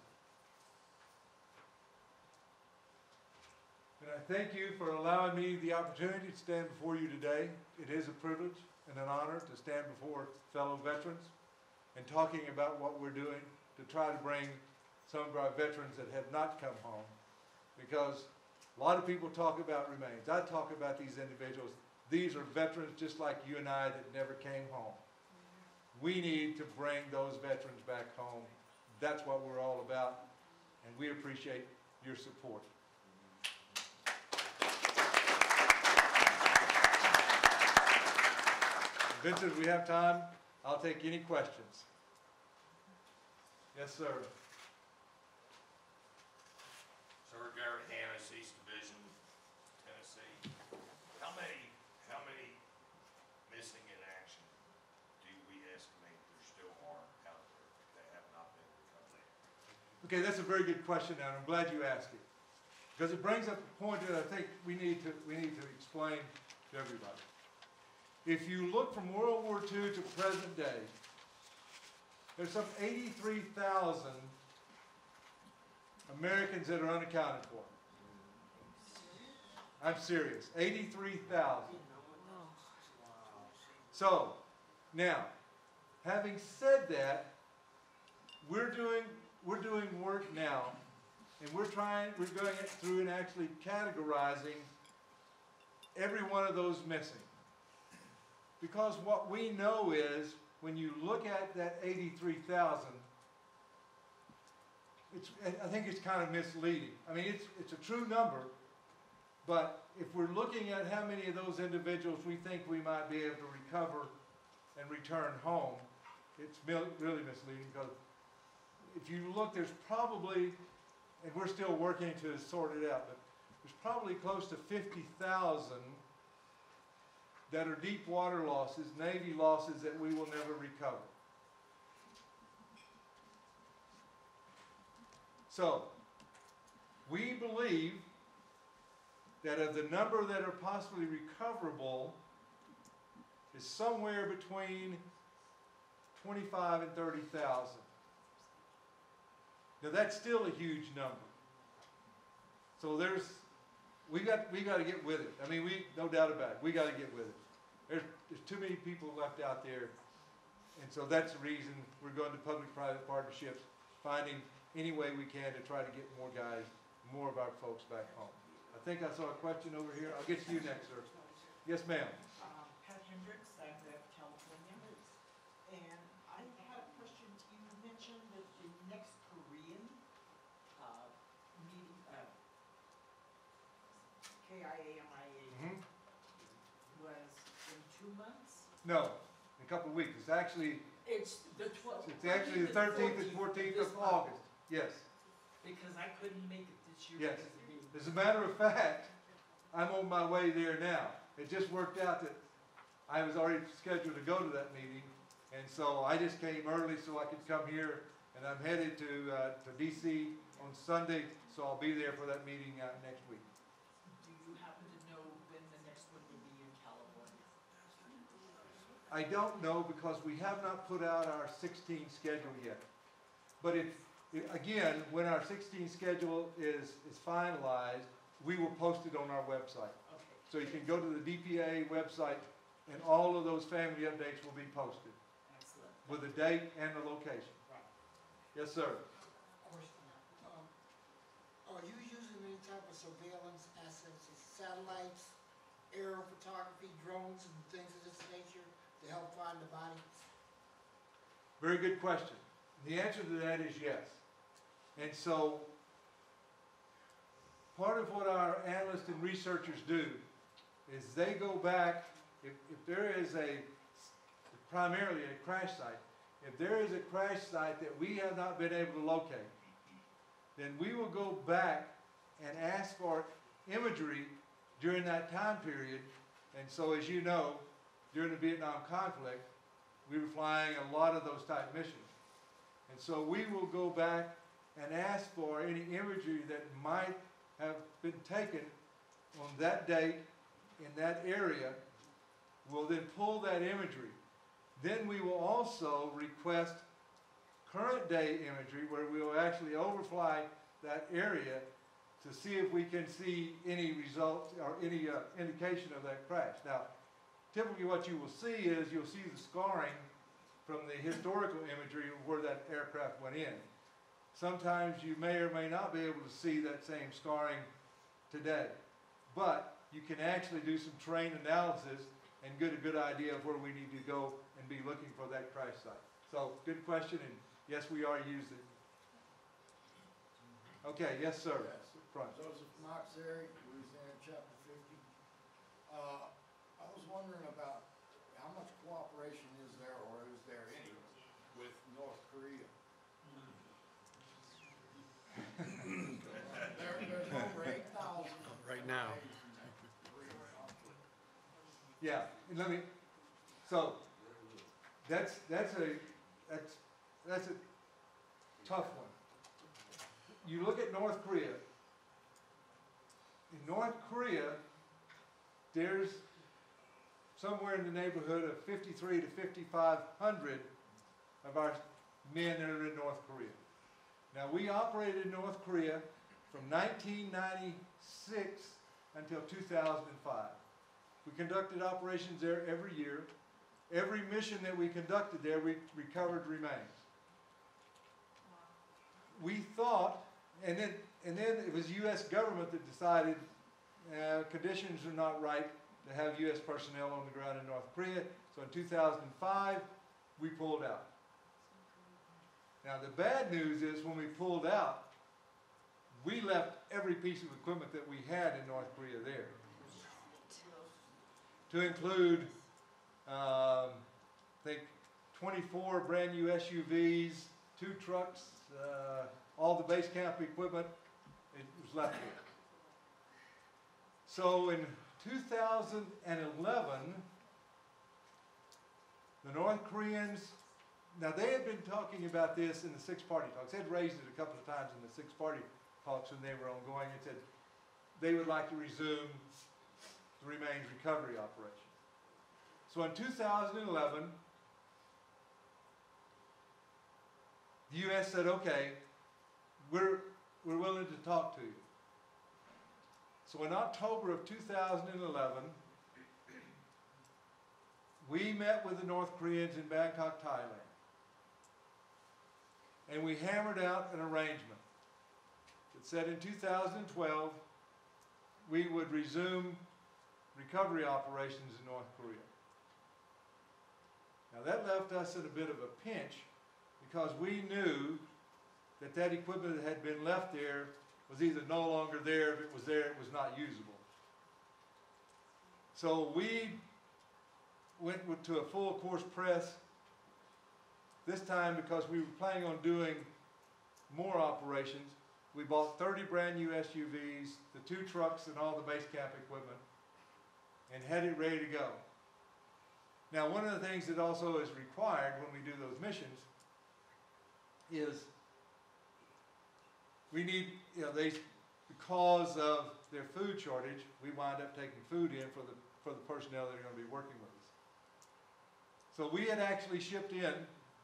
And I thank you for allowing me the opportunity to stand before you today. It is a privilege and an honor to stand before fellow veterans and talking about what we're doing to try to bring some of our veterans that have not come home. Because a lot of people talk about remains. I talk about these individuals. These are veterans just like you and I that never came home. We need to bring those veterans back home. That's what we're all about, and we appreciate your support. Vincent, if we have time, I'll take any questions. Yes, sir. Sir Garrett Hannis, East Division, Tennessee. How many missing in action do we estimate there still are out there? Okay, that's a very good question, and I'm glad you asked it. Because it brings up a point that I think we need to explain to everybody. If you look from World War II to present day, there's some 83,000 Americans that are unaccounted for. I'm serious, 83,000. So, now, having said that, we're doing work now, and we're going through and actually categorizing every one of those missing. Because what we know is, when you look at that 83,000, I think it's kind of misleading. I mean, it's a true number, but if we're looking at how many of those individuals we think we might be able to recover and return home, it's really misleading, because if you look, there's probably, and we're still working to sort it out, but there's probably close to 50,000 that are deep water losses, Navy losses that we will never recover. So, we believe that of the number that are possibly recoverable is somewhere between 25 and 30,000. Now that's still a huge number. So we got to get with it. I mean, no doubt about it. We got to get with it. There's too many people left out there, and so that's the reason we're going to public-private partnerships, finding any way we can to try to get more guys, more of our folks back home. I think I saw a question over here. I'll get to you next, sir. Yes, ma'am. Pat Hendricks, I'm with California. And I had a question. You mentioned that the next Korean meeting, KIAMIA, was in 2 months? No, in a couple of weeks. It's actually The 12th. It's actually the 13th and 14th of August. Yes. Because I couldn't make it this year. Yes. Because of being. As a matter of fact, I'm on my way there now. It just worked out that I was already scheduled to go to that meeting, and so I just came early so I could come here, and I'm headed to DC on Sunday, so I'll be there for that meeting next week. Do you happen to know when the next one will be in California? I don't know, because we have not put out our 16 schedule yet. But again, when our 16 schedule is finalized, we will post it on our website. Okay. So you can go to the DPA website, and all of those family updates will be posted Excellent. with the date and the location. Right. Yes, sir. Question. Are you using any type of surveillance assets, satellites, aerial photography, drones, and things of this nature to help find the body? Very good question. The answer to that is yes. And so, part of what our analysts and researchers do is they go back, if there is primarily a crash site, if there is a crash site that we have not been able to locate, then we will go back and ask for imagery during that time period. And so, as you know, during the Vietnam conflict, we were flying a lot of those type missions. And so we will go back and ask for any imagery that might have been taken on that date in that area. We'll then pull that imagery. Then we will also request current day imagery, where we will actually overfly that area to see if we can see any results or any indication of that crash. Now, typically what you will see is you'll see the scarring from the historical imagery of where that aircraft went in. Sometimes you may or may not be able to see that same scarring today. But you can actually do some terrain analysis and get a good idea of where we need to go and be looking for that crash site. So, good question, and yes, we are using it. Okay, yes, sir. Front. Joseph Moxery, Louisiana Chapter 50. I was wondering about how much cooperation is there, or is there any, with North Korea? There's over 8,000. Right now. Yeah, and so that's a tough one. you look at North Korea. In North Korea, there's somewhere in the neighborhood of 53 to 5,500 of our men that are in North Korea. Now, we operated in North Korea from 1996 until 2005. We conducted operations there every year. Every mission that we conducted there, we recovered remains. We thought, and then it was the U.S. government that decided conditions are not right to have U.S. personnel on the ground in North Korea. So in 2005, we pulled out. Now the bad news is when we pulled out, we left every piece of equipment that we had in North Korea there. To include, I think, 24 brand new SUVs, 2 trucks, all the base camp equipment, it was left here. So in 2011, the North Koreans, now they had been talking about this in the six-party talks. They had raised it a couple of times in the six-party talks when they were ongoing and said they would like to resume the remains recovery operation. So in 2011, the U.S. said, okay, we're willing to talk to you. So in October of 2011, we met with the North Koreans in Bangkok, Thailand. And we hammered out an arrangement that said in 2012, we would resume recovery operations in North Korea. Now that left us in a bit of a pinch because we knew that that equipment that had been left there was either no longer there. If it was there, it was not usable. So we went to a full course press this time because we were planning on doing more operations. We bought 30 brand new SUVs, the 2 trucks and all the base camp equipment, and had it ready to go. Now, one of the things that also is required when we do those missions is we need, because of their food shortage, we wind up taking food in for the personnel that are going to be working with us. So we had actually shipped in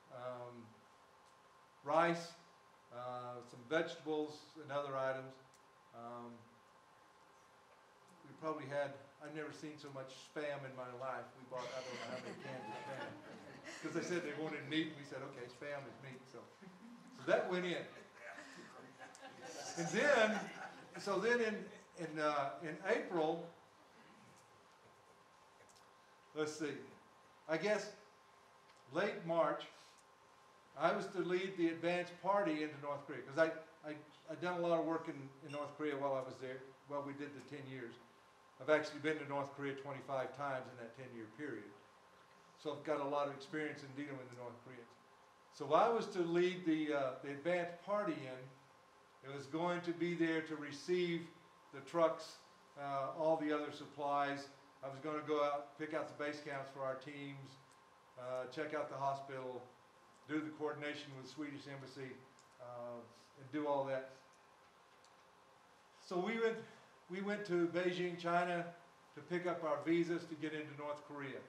rice, some vegetables and other items. We probably had, I've never seen so much Spam in my life. We bought, I don't know how many cans of Spam. Because they said they wanted meat, we said, okay, Spam is meat. So that went in. And then, so then in April, let's see, I guess late March, I was to lead the advance party into North Korea because I'd done a lot of work in North Korea while I was there. Well, we did the 10 years. I've actually been to North Korea 25 times in that 10-year period. So I've got a lot of experience in dealing with the North Koreans. So I was to lead the advance party in. It was going to be there to receive the trucks, all the other supplies. I was going to go out, pick out the base camps for our teams, check out the hospital, do the coordination with the Swedish Embassy, and do all that. So we went to Beijing, China to pick up our visas to get into North Korea.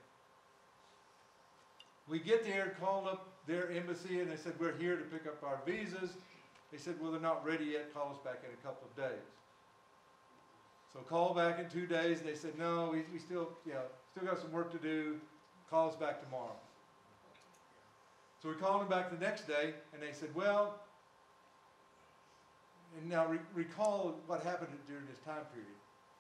We get there, called up their embassy, and they said, we're here to pick up our visas. They said, well, they're not ready yet. Call us back in a couple of days. So call back in 2 days, and they said, no, we still got some work to do. Call us back tomorrow. So we called them back the next day, and they said, well, and now recall what happened during this time period.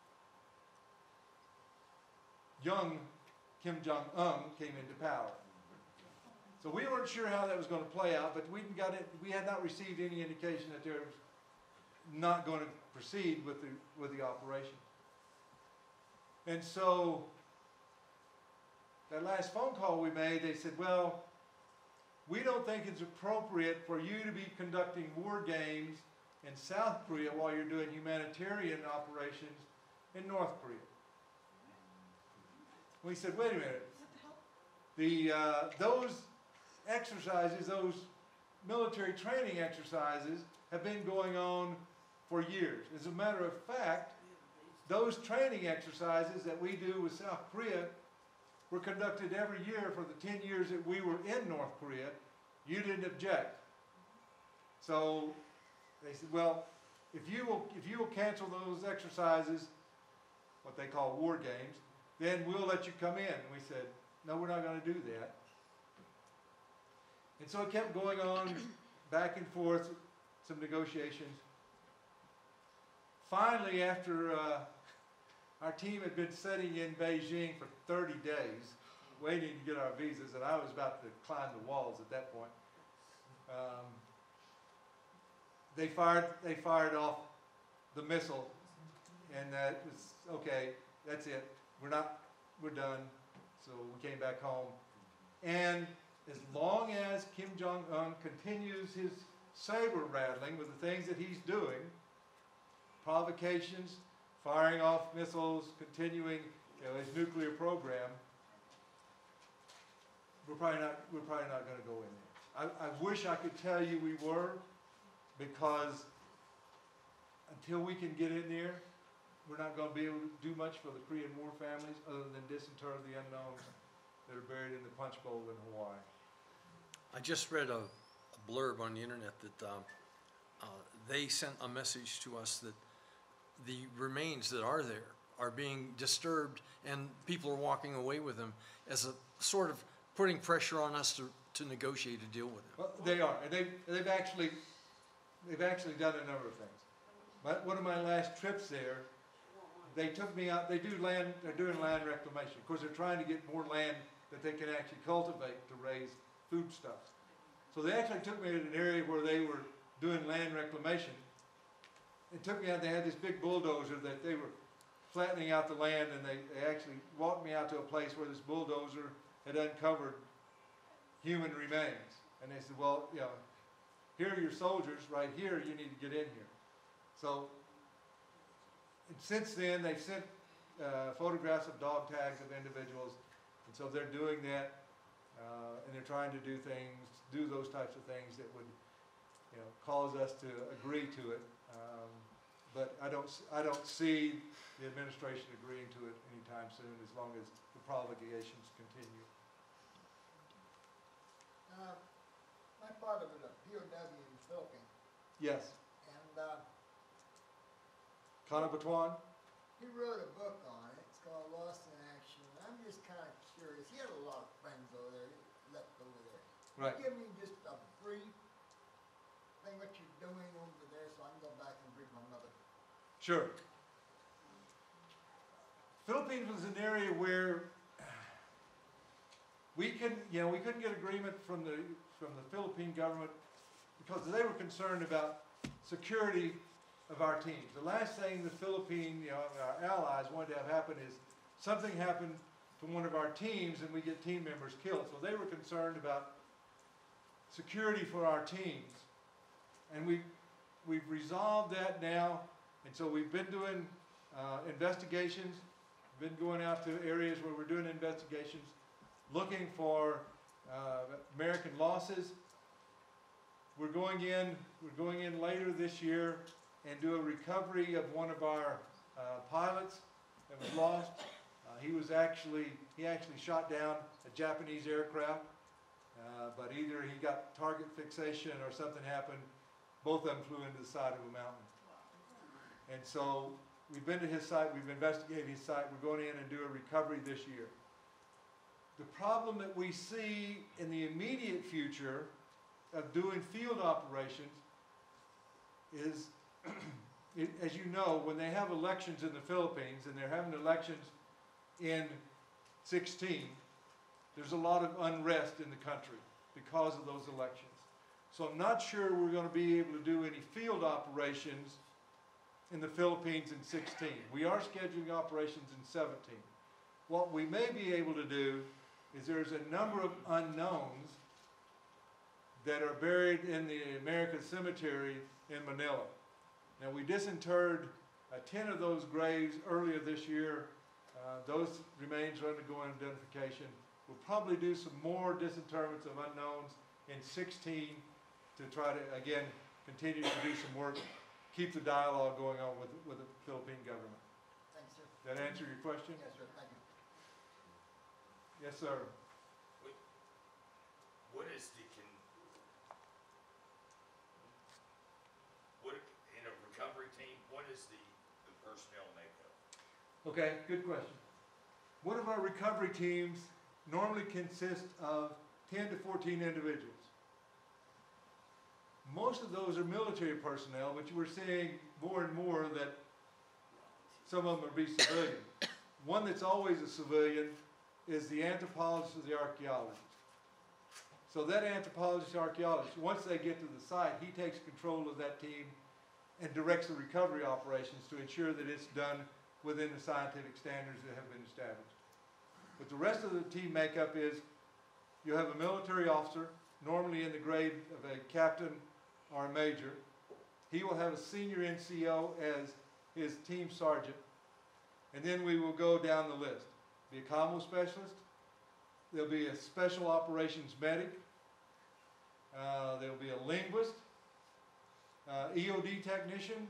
Young Kim Jong-un came into power. So we weren't sure how that was going to play out, but we had not received any indication that they were not going to proceed with the operation. And so that last phone call we made, they said, well, we don't think it's appropriate for you to be conducting war games in South Korea while you're doing humanitarian operations in North Korea. We said, wait a minute. Those exercises, those military training exercises have been going on for years. As a matter of fact, those training exercises that we do with South Korea were conducted every year for the 10 years that we were in North Korea. You didn't object. So they said, well, if you will cancel those exercises, what they call war games, then we'll let you come in. And we said, no, we're not going to do that. And so it kept going on back and forth, some negotiations. Finally, after our team had been sitting in Beijing for 30 days, waiting to get our visas, and I was about to climb the walls at that point, they fired off the missile, and that was, okay, that's it. We're done. So we came back home. And as long as Kim Jong-un continues his saber rattling with the things that he's doing, provocations, firing off missiles, continuing his nuclear program, we're probably not going to go in there. I wish I could tell you we were, because until we can get in there, we're not going to be able to do much for the Korean War families other than disinter the unknowns that are buried in the punch bowl in Hawaii. I just read a blurb on the internet that they sent a message to us that the remains that are there are being disturbed and people are walking away with them as a sort of putting pressure on us to negotiate a deal with them. Well, they are, and they've actually done a number of things. But one of my last trips there, they took me out. They're doing land reclamation. Of course, they're trying to get more land that they can actually cultivate to raise foodstuffs. So they actually took me to an area where they were doing land reclamation. It took me out. They had this big bulldozer that they were flattening out the land, and they actually walked me out to a place where this bulldozer had uncovered human remains. And they said, well, here are your soldiers right here. You need to get in here. So and since then, they've sent photographs of dog tags of individuals. And so they're doing that, and they're trying to do those types of things that would cause us to agree to it. But I don't see the administration agreeing to it anytime soon, as long as the provocations continue. My part of it, a POW in the Philippines, Yes. and Kanabatuan? he wrote a book on it. It's called Lost in Action. I'm just kind of curious. He had a lot of friends over there, left over there. Right. Give me just a brief thing what you're doing over there, so I can go back and brief my mother. Sure. Philippines was an area where we couldn't get agreement from the Philippine government because they were concerned about security of our teams. The last thing the Philippine, our allies wanted to have happen is something happened to one of our teams and we get team members killed. So they were concerned about security for our teams. And we've resolved that now. And so we've been doing investigations, been going out to areas where we're doing investigations, looking for American losses. We're going in later this year and do a recovery of one of our pilots that was lost. He actually shot down a Japanese aircraft, but either he got target fixation or something happened. Both of them flew into the side of a mountain. And so we've been to his site, we've investigated his site, we're going in and do a recovery this year. The problem that we see in the immediate future of doing field operations is, as you know, when they have elections in the Philippines, and they're having elections in 2016, there's a lot of unrest in the country because of those elections. So I'm not sure we're going to be able to do any field operations in the Philippines in 2016. We are scheduling operations in 2017. What we may be able to do is there's a number of unknowns that are buried in the American Cemetery in Manila. Now, we disinterred 10 of those graves earlier this year. Those remains are undergoing identification. We'll probably do some more disinterments of unknowns in 2016 to try to, again, continue to do some work, keep the dialogue going on with the Philippine government. Thanks, sir. That answer your question? Yes, sir, thank you. Yes, sir. What is what, in a recovery team, what is the personnel makeup? Okay, good question. One of our recovery teams normally consists of 10 to 14 individuals. Most of those are military personnel, but we're seeing more and more that some of them are be civilian. One that's always a civilian is the anthropologist or the archaeologist. So that anthropologist, archaeologist, once they get to the site, he takes control of that team and directs the recovery operations to ensure that it's done within the scientific standards that have been established. But the rest of the team makeup is, you have a military officer, normally in the grade of a captain or a major. He will have a senior NCO as his team sergeant. And then we will go down the list. Be a combo specialist. There'll be a special operations medic. There'll be a linguist, EOD technician,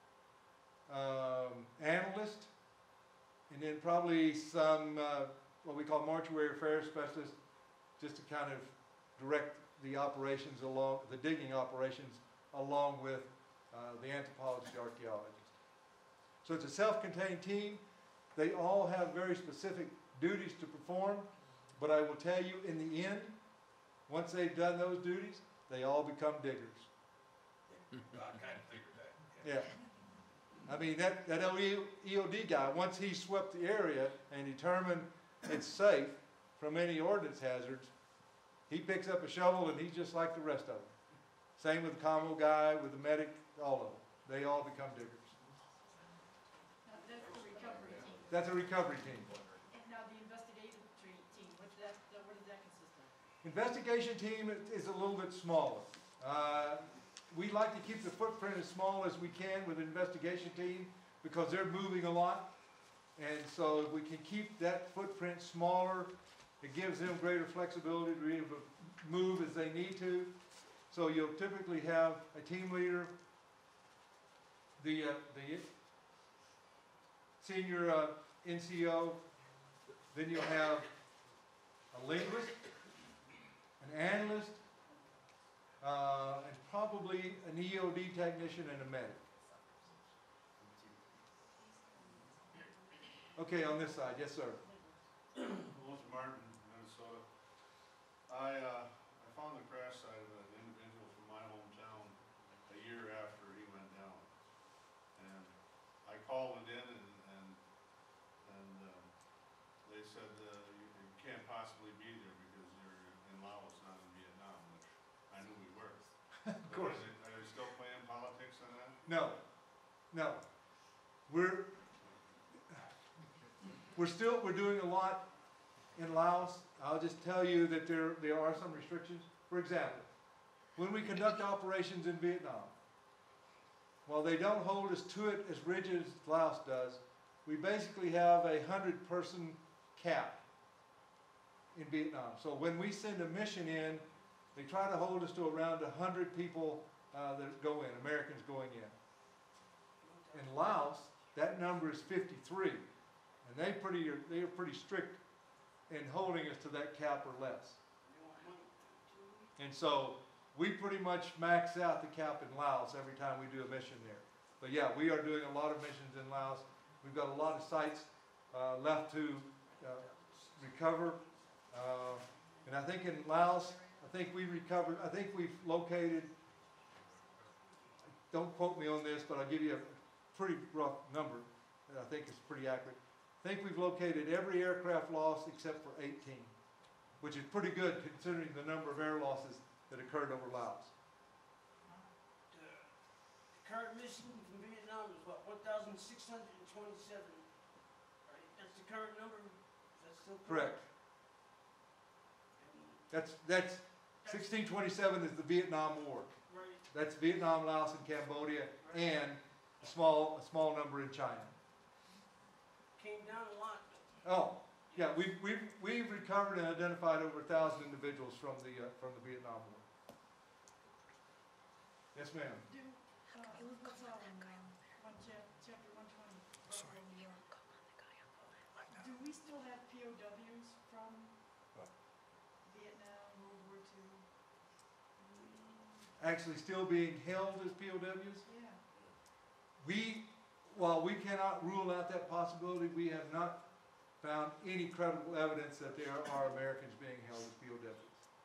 analyst, and then probably some what we call mortuary affairs specialist, just to kind of direct the operations along, the digging operations along with the anthropologist, the archaeologist. So it's a self-contained team. They all have very specific duties to perform, but I will tell you in the end, once they've done those duties, they all become diggers. I kind of figured that. Yeah. I mean, that EOD guy, once he swept the area and determined it's safe from any ordnance hazards, he picks up a shovel and he's just like the rest of them. Same with the combo guy, with the medic, all of them. They all become diggers. That's the recovery team. That's a recovery team. And now the investigative team, what does that consist of? Investigation team is a little bit smaller. We like to keep the footprint as small as we can with the investigation team because they're moving a lot. And so if we can keep that footprint smaller, it gives them greater flexibility to be able to move as they need to. So you'll typically have a team leader, the senior NCO, then you'll have a linguist, an analyst, and probably an EOD technician and a medic. Okay, on this side, yes, sir. Walter Martin, Minnesota. I found the crash site of an individual from my hometown a year after he went down. And I called it in and they said you can't possibly be there because you're in Laos, not in Vietnam, which I knew we were. Of course. Are they still playing politics on that? No, no. We're doing a lot in Laos. I'll just tell you that there are some restrictions. For example, when we conduct operations in Vietnam, while they don't hold us to it as rigid as Laos does, we basically have a 100-person cap in Vietnam. So when we send a mission in, they try to hold us to around 100 people that go in, Americans going in. In Laos, that number is 53, and they are pretty strict in holding us to that cap or less. And so we pretty much max out the cap in Laos every time we do a mission there. But yeah, we are doing a lot of missions in Laos. We've got a lot of sites left to recover. And I think in Laos, I think we've located, don't quote me on this, but I'll give you a pretty rough number that I think is pretty accurate. I think we've located every aircraft loss except for 18, which is pretty good considering the number of air losses that occurred over Laos. The current mission from Vietnam is what, 1,627, right? That's the current number? Is that still correct? Correct. That's 1627 is the Vietnam War. Right. That's Vietnam, Laos, and Cambodia, and a small number in China. Came down a lot. Oh, yeah, we've recovered and identified over 1,000 individuals from the Vietnam War. Yes, ma'am. Do, what's chapter 120? Sorry. Do we still have POWs from Vietnam, World War II? Actually still being held as POWs? Yeah. While we cannot rule out that possibility, we have not found any credible evidence that there are Americans being held as POWs.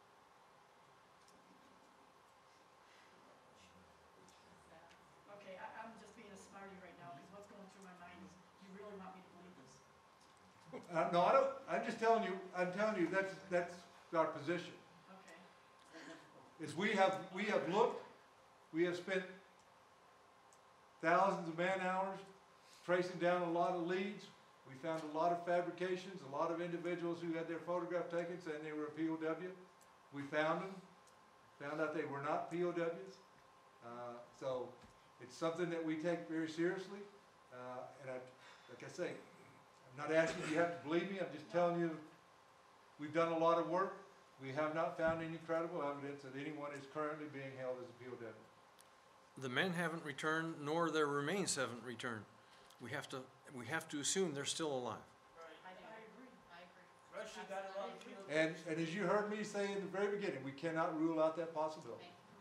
Okay, I'm just being a smarty right now, because what's going through my mind is, you really want me to believe this? No, I don't, I'm telling you, that's our position. Okay. Is we have looked, we have spent thousands of man hours tracing down a lot of leads. We found a lot of fabrications, a lot of individuals who had their photograph taken saying they were a POW. We found them, found out they were not POWs. So it's something that we take very seriously. And like I say, I'm not asking you have to believe me, I'm just telling you we've done a lot of work. We have not found any credible evidence that anyone is currently being held as a POW. The men haven't returned, nor their remains haven't returned. We have to assume they're still alive. I agree. Russia got a lot of people. And as you heard me say in the very beginning, we cannot rule out that possibility.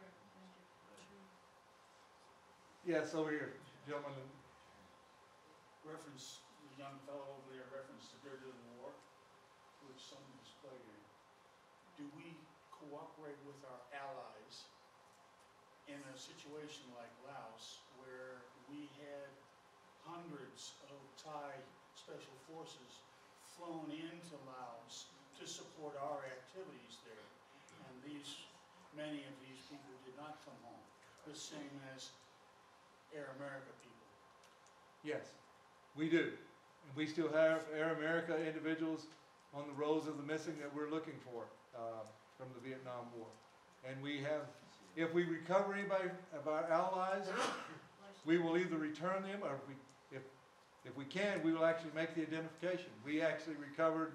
Yes, over here, gentlemen. Reference, the young fellow over there referenced the Dirty Little War, which some display here. Do we cooperate with our allies in a situation like Laos, where we had hundreds of Thai special forces flown into Laos to support our activities there? And many of these people did not come home, the same as Air America people. Yes, we do. And we still have Air America individuals on the rolls of the missing that we're looking for from the Vietnam War. And we have, if we recover anybody of our allies, we will either return them, or if we can, we will actually make the identification. We actually recovered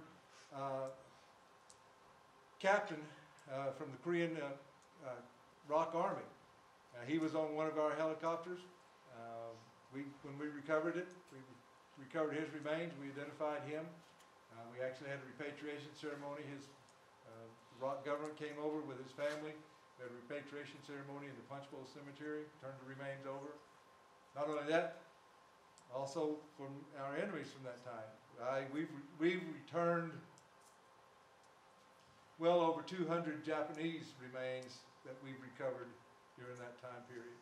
Captain from the Korean ROK Army. He was on one of our helicopters. When we recovered it, we recovered his remains. We identified him. We actually had a repatriation ceremony. The ROK government came over with his family. We had a repatriation ceremony in the Punchbowl Cemetery, turned the remains over. Not only that, also from our enemies from that time. We've returned well over 200 Japanese remains that we've recovered during that time period.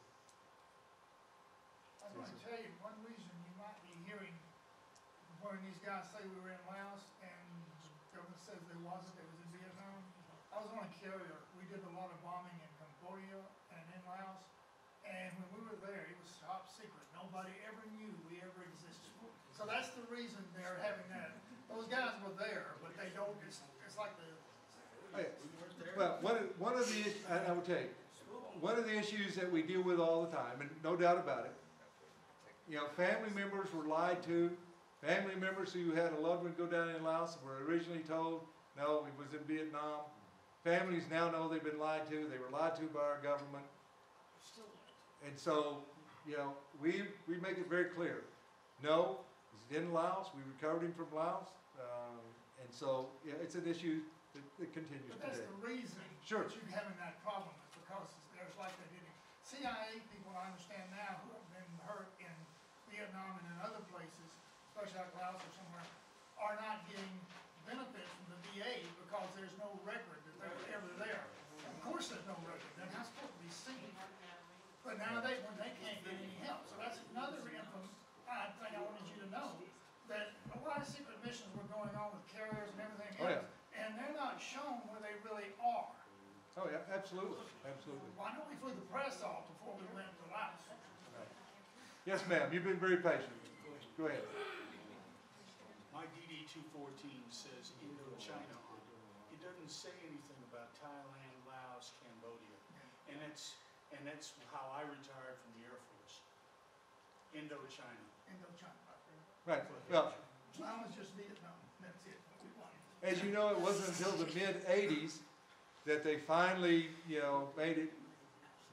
I was going to tell you, one reason you might be hearing when these guys say we were in Laos and the government says they wasn't, it was in Vietnam. I was on a carrier. We did a lot of bombing in Cambodia and in Laos. And when we were there, it was top secret. Nobody ever knew we ever existed. So that's the reason they're having that. Those guys were there, but they don't, it's like the... Well, one of the, I will tell you, one of the issues that we deal with all the time, and no doubt about it, family members were lied to. Family members who had a loved one go down in Laos were originally told, no, it was in Vietnam. Families now know they've been lied to. They were lied to by our government. And so, we make it very clear. No, he's in Laos. We recovered him from Laos. And so, it's an issue that continues But that's today. the reason Sure. that you're having that problem, is because there's like they did. CIA people, I understand now, who have been hurt in Vietnam and in other places, especially like Laos or somewhere, are not getting benefits from the VA because there's no record that they were ever there. Of course there's no record. They're not supposed to be seen. But now they can't get any help. So that's another thing I wanted you to know, that a lot of secret missions were going on with carriers and everything Oh, else. And they're not shown where they really are. Oh, yeah, absolutely, absolutely. Why don't we flew the press off before we went to Laos? Yes, ma'am, you've been very patient. Go ahead. My DD-214 says Indochina on it. It doesn't say anything about Thailand, Laos, Cambodia. And that's how I retired from the Air Force. Indochina. Indochina. Right, well, Mine was just Vietnam, that's it. as you know, it wasn't until the mid-'80s that they finally, made it,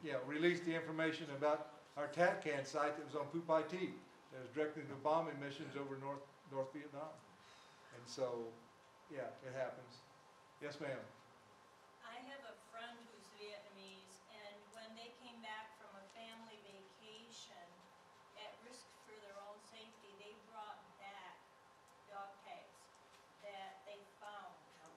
released the information about our TATCAN site that was on Phu Pai Thi, that was directed to bombing missions over North Vietnam. And so, yeah, it happens. Yes, ma'am. I have a friend who's Vietnamese, and when they came back from a family vacation, at risk for their own safety, they brought back dog tags that they found.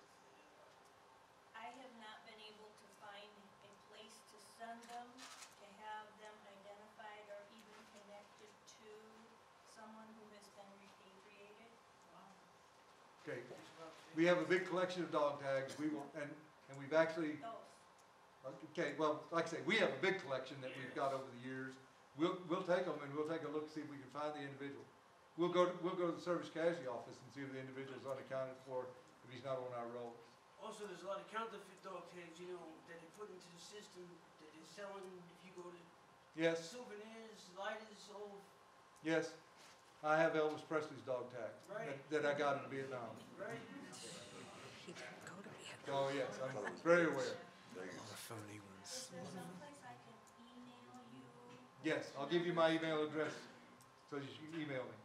I have not been able to find a place to send them, to have them identified or even connected to someone who has been repatriated. Okay. We have a big collection of dog tags. We will, and we've actually, Those. okay, well, like I say, we have a big collection that we've got over the years. We'll take them and we'll take a look, see if we can find the individual. We'll go to the service casualty office and see if the individual's unaccounted for, if he's not on our rolls. Also, there's a lot of counterfeit dog tags, you know, that they put into the system that they're selling if you go to Yes, souvenirs, lighters, all, yes. I have Elvis Presley's dog tag Right. that I got in Vietnam. right? He didn't go to Vietnam. Oh, yes, I'm very aware. Phony ones. Is there someplace I can email you? Yes, I'll give you my email address so you can email me.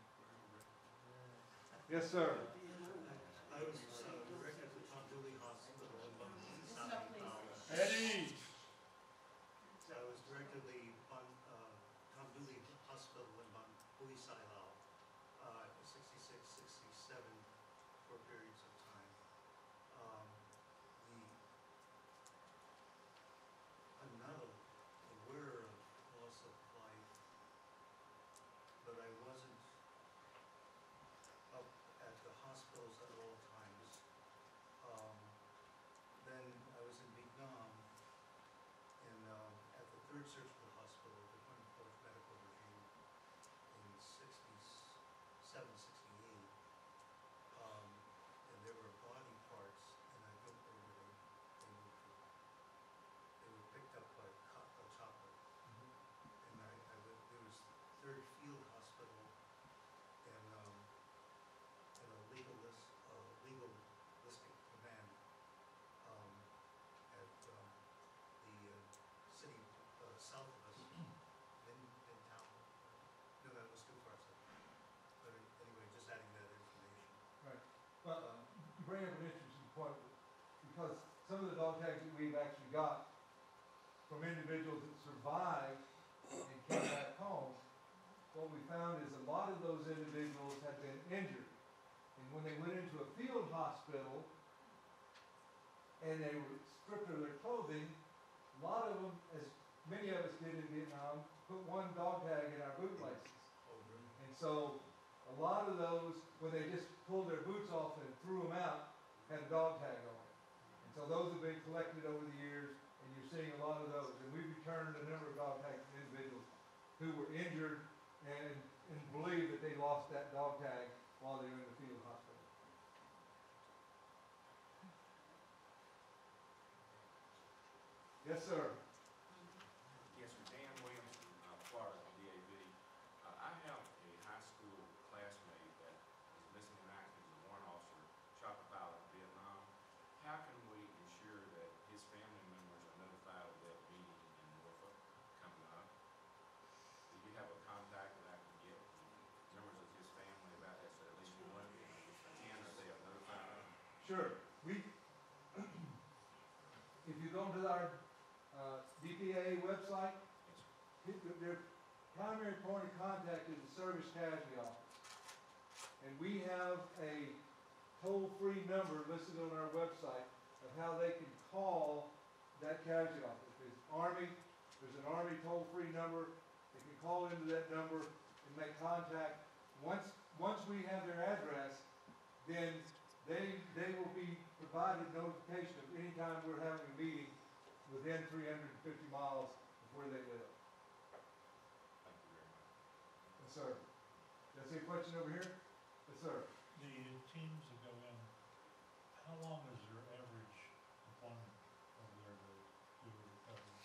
Yes, sir. I was directed to Tom Dooley Hospital in Eddie. I was directed to the Tom Dooley Hospital in Bui Sai Lau, 66, 67 for periods of time. I'm not aware of loss of life, but I wasn't up at the hospitals at all times. Then I was in Vietnam, and at the 3rd Surgical Hospital, the 24th Medical Review in 67, 68. And there were body parts, and I don't know where they moved to. They were picked up by a chopper. And there was 3rd Field Hospital and a legalistic command at the city south of us, in town. No, that was too far south. But anyway, just adding that information. Right. Well, you bring up an interesting point, because some of the dog tags that we've actually got from individuals that survived and came back home, what we found is a lot of those individuals had been injured. And when they went into a field hospital and they were stripped of their clothing, a lot of them, as many of us did in Vietnam, put one dog tag in our boot laces. And so a lot of those, when they just pulled their boots off and threw them out, had a dog tag on it. And so those have been collected over the years, and you're seeing a lot of those. And we've returned a number of dog tags to individuals who were injured and believe that they lost that dog tag while they were in the field hospital. Yes, sir. Yes, sir. Dan Williams from Florida, DAV. I have a high school classmate that is missing in action as a warrant officer, chopper pilot in Vietnam. How can we ensure that his family members are notified of that meeting in Norfolk coming up? Do you have a contact that I can get members of his family about that, so at least one can, or they are notified? Sure. If you go to our DPA website, their primary point of contact is the Service Casualty Office. And we have a toll-free number listed on our website of how they can call that casualty office. There's an Army toll-free number. They can call into that number and make contact. Once we have their address, then they will be provided notification of any time we're having a meeting within 350 miles of where they live. Thank you very much. Yes, sir. Did I see a question over here? Yes, sir. The teams that go in, how long is their average deployment over there to do a recovery?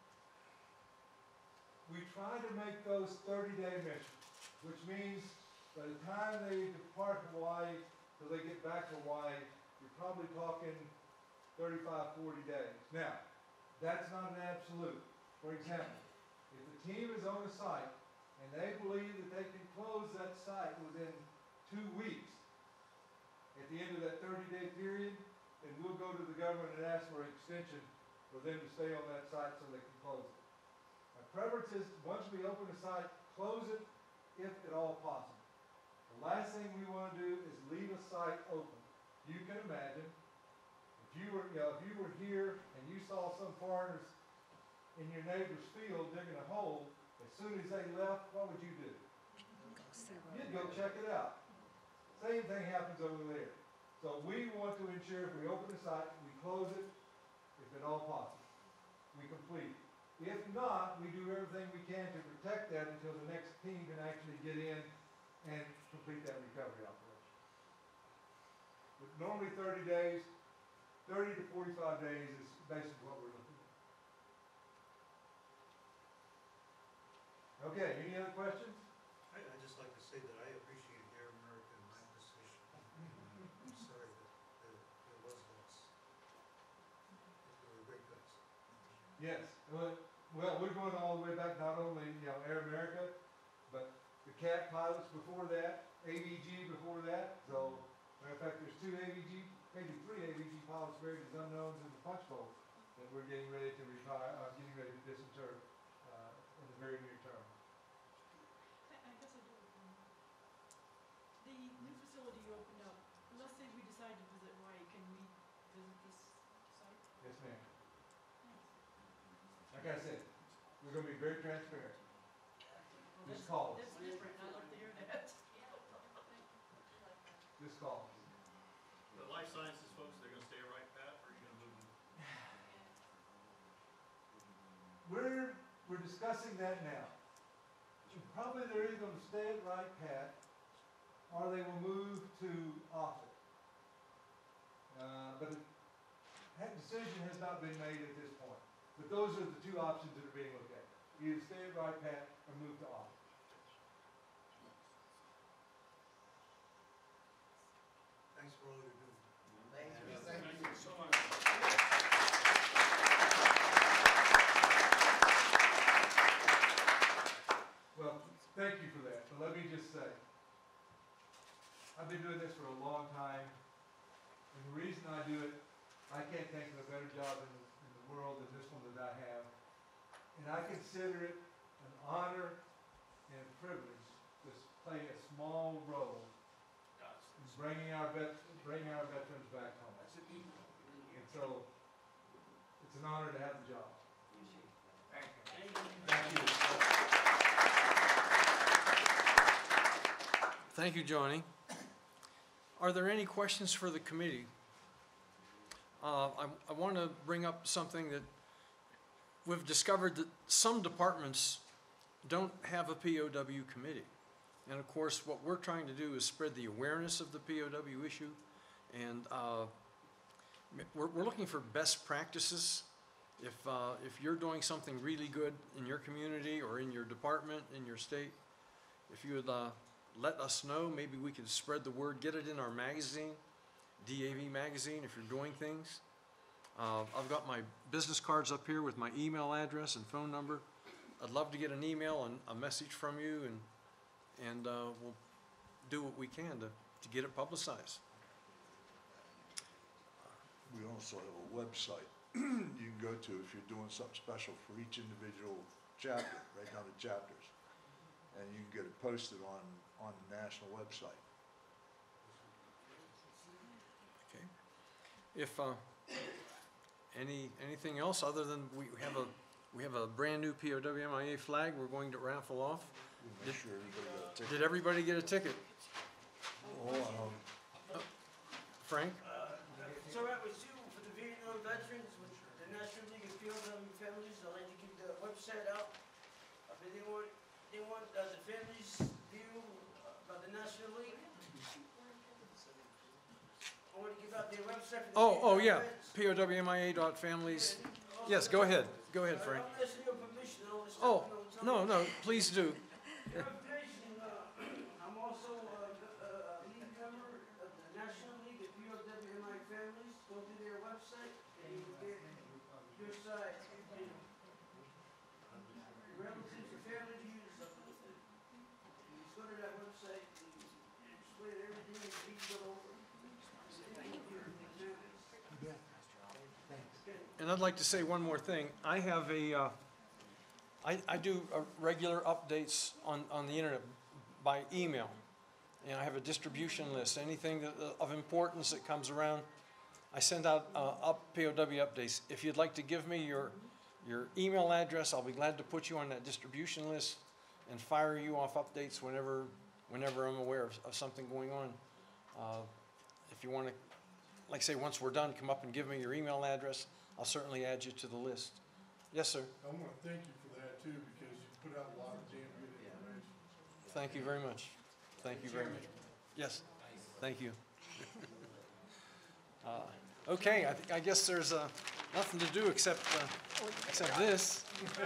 We try to make those 30-day missions, which means by the time they depart Hawaii till they get back to Hawaii, you're probably talking 35, 40 days. Now, that's not an absolute. For example, if the team is on a site and they believe that they can close that site within 2 weeks, at the end of that 30-day period, then we'll go to the government and ask for an extension for them to stay on that site so they can close it. My preference is, once we open a site, close it if at all possible. The last thing we want to do is leave a site open. You can imagine, if you were here and you saw some foreigners in your neighbor's field digging a hole, as soon as they left, what would you do? You'd go check it out. Same thing happens over there. So we want to ensure if we open a site, we close it, if at all possible. We complete it. If not, we do everything we can to protect that until the next team can actually get in and complete that recovery operation. But normally 30 days, 30 to 45 days is basically what we're looking at. Okay, any other questions? I'd just like to say that I appreciate Air America in my position. I'm sorry that there was loss. They were great guys. Yes. Well, we're going all the way back, not only, Air America, but the CAT pilots before that, AVG before that. So, matter of fact, there's 2 AVG, maybe 3 AVG pilots buried as unknowns in the punch bowl that we're getting ready to retire, getting ready to disinter in the very near term. I guess I do. The new facility you opened up, let's say we decide to visit Hawaii, can we visit this site? Yes, ma'am. Like I said, we're going to be very transparent. Well, Just call us. That's different, I love to hear that. Just call us. The life sciences folks, they're gonna stay right, Pat, or are you gonna move them? We're discussing that now. Probably they're either going to stay at Wright Pat, or they will move to Offutt. But that decision has not been made at this point. But those are the 2 options that are being looked at. Either stay at Wright Pat or move to Offutt. Thanks for all you're doing. Thank you so much. Well, thank you for that. But let me just say, I've been doing this for a long time, and the reason I do it, I can't think of a better job in the world than this one that I have. And I consider it an honor and a privilege to play a small role in bringing our veterans back home. And so, it's an honor to have the job. Thank you. Thank you, Johnny. Are there any questions for the committee? I want to bring up something that we've discovered that some departments don't have a POW committee. And of course, what we're trying to do is spread the awareness of the POW issue. And we're looking for best practices. If you're doing something really good in your community or in your department, in your state, if you would let us know, maybe we could spread the word, get it in our magazine, DAV magazine, if you're doing things. I've got my business cards up here with my email address and phone number. I'd love to get an email and a message from you, and we'll do what we can to get it publicized. We also have a website you can go to if you're doing something special for each individual chapter, right down to chapters. And you can get it posted on the national website. Okay. If anything else other than we have a brand new POWMIA flag we're going to raffle off. We'll make sure everybody got a ticket. Did everybody get a ticket? Oh, Frank? It's all right with you, for the Vietnam veterans, with the National League of POW Families, I'd like to give the website out. But they want the families view about the National League. I want to give out their website for the Oh, Vietnam yeah, vets. POWMIA.families. Yes, go ahead, Frank. I'm asking your permission, I don't want to Oh, stop, you know, no, please do. Your information, I'm also a lead member of the National League of POWMI Families. Go to their website and you can get your side. to that website and explain everything and read it over. And I'd like to say one more thing. I have I do regular updates on the internet by email. And I have a distribution list. Anything of importance that comes around, I send out POW updates. If you'd like to give me your email address, I'll be glad to put you on that distribution list and fire you off updates whenever I'm aware of something going on. If you want to, like I say, once we're done, come up and give me your email address. I'll certainly add you to the list. Yes, sir. I want to thank you for that too, because you put out a lot of damn good information. Thank you very much. Thank you very much. Yes, thank you. Okay, I guess there's nothing to do except this.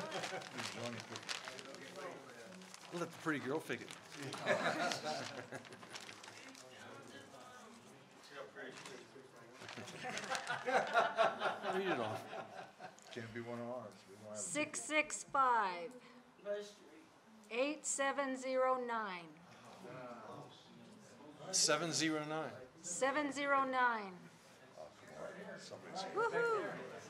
I'll let the pretty girl figure it. Read it off. Can't be one of ours. We don't have 665 8709 709. 709. Woohoo!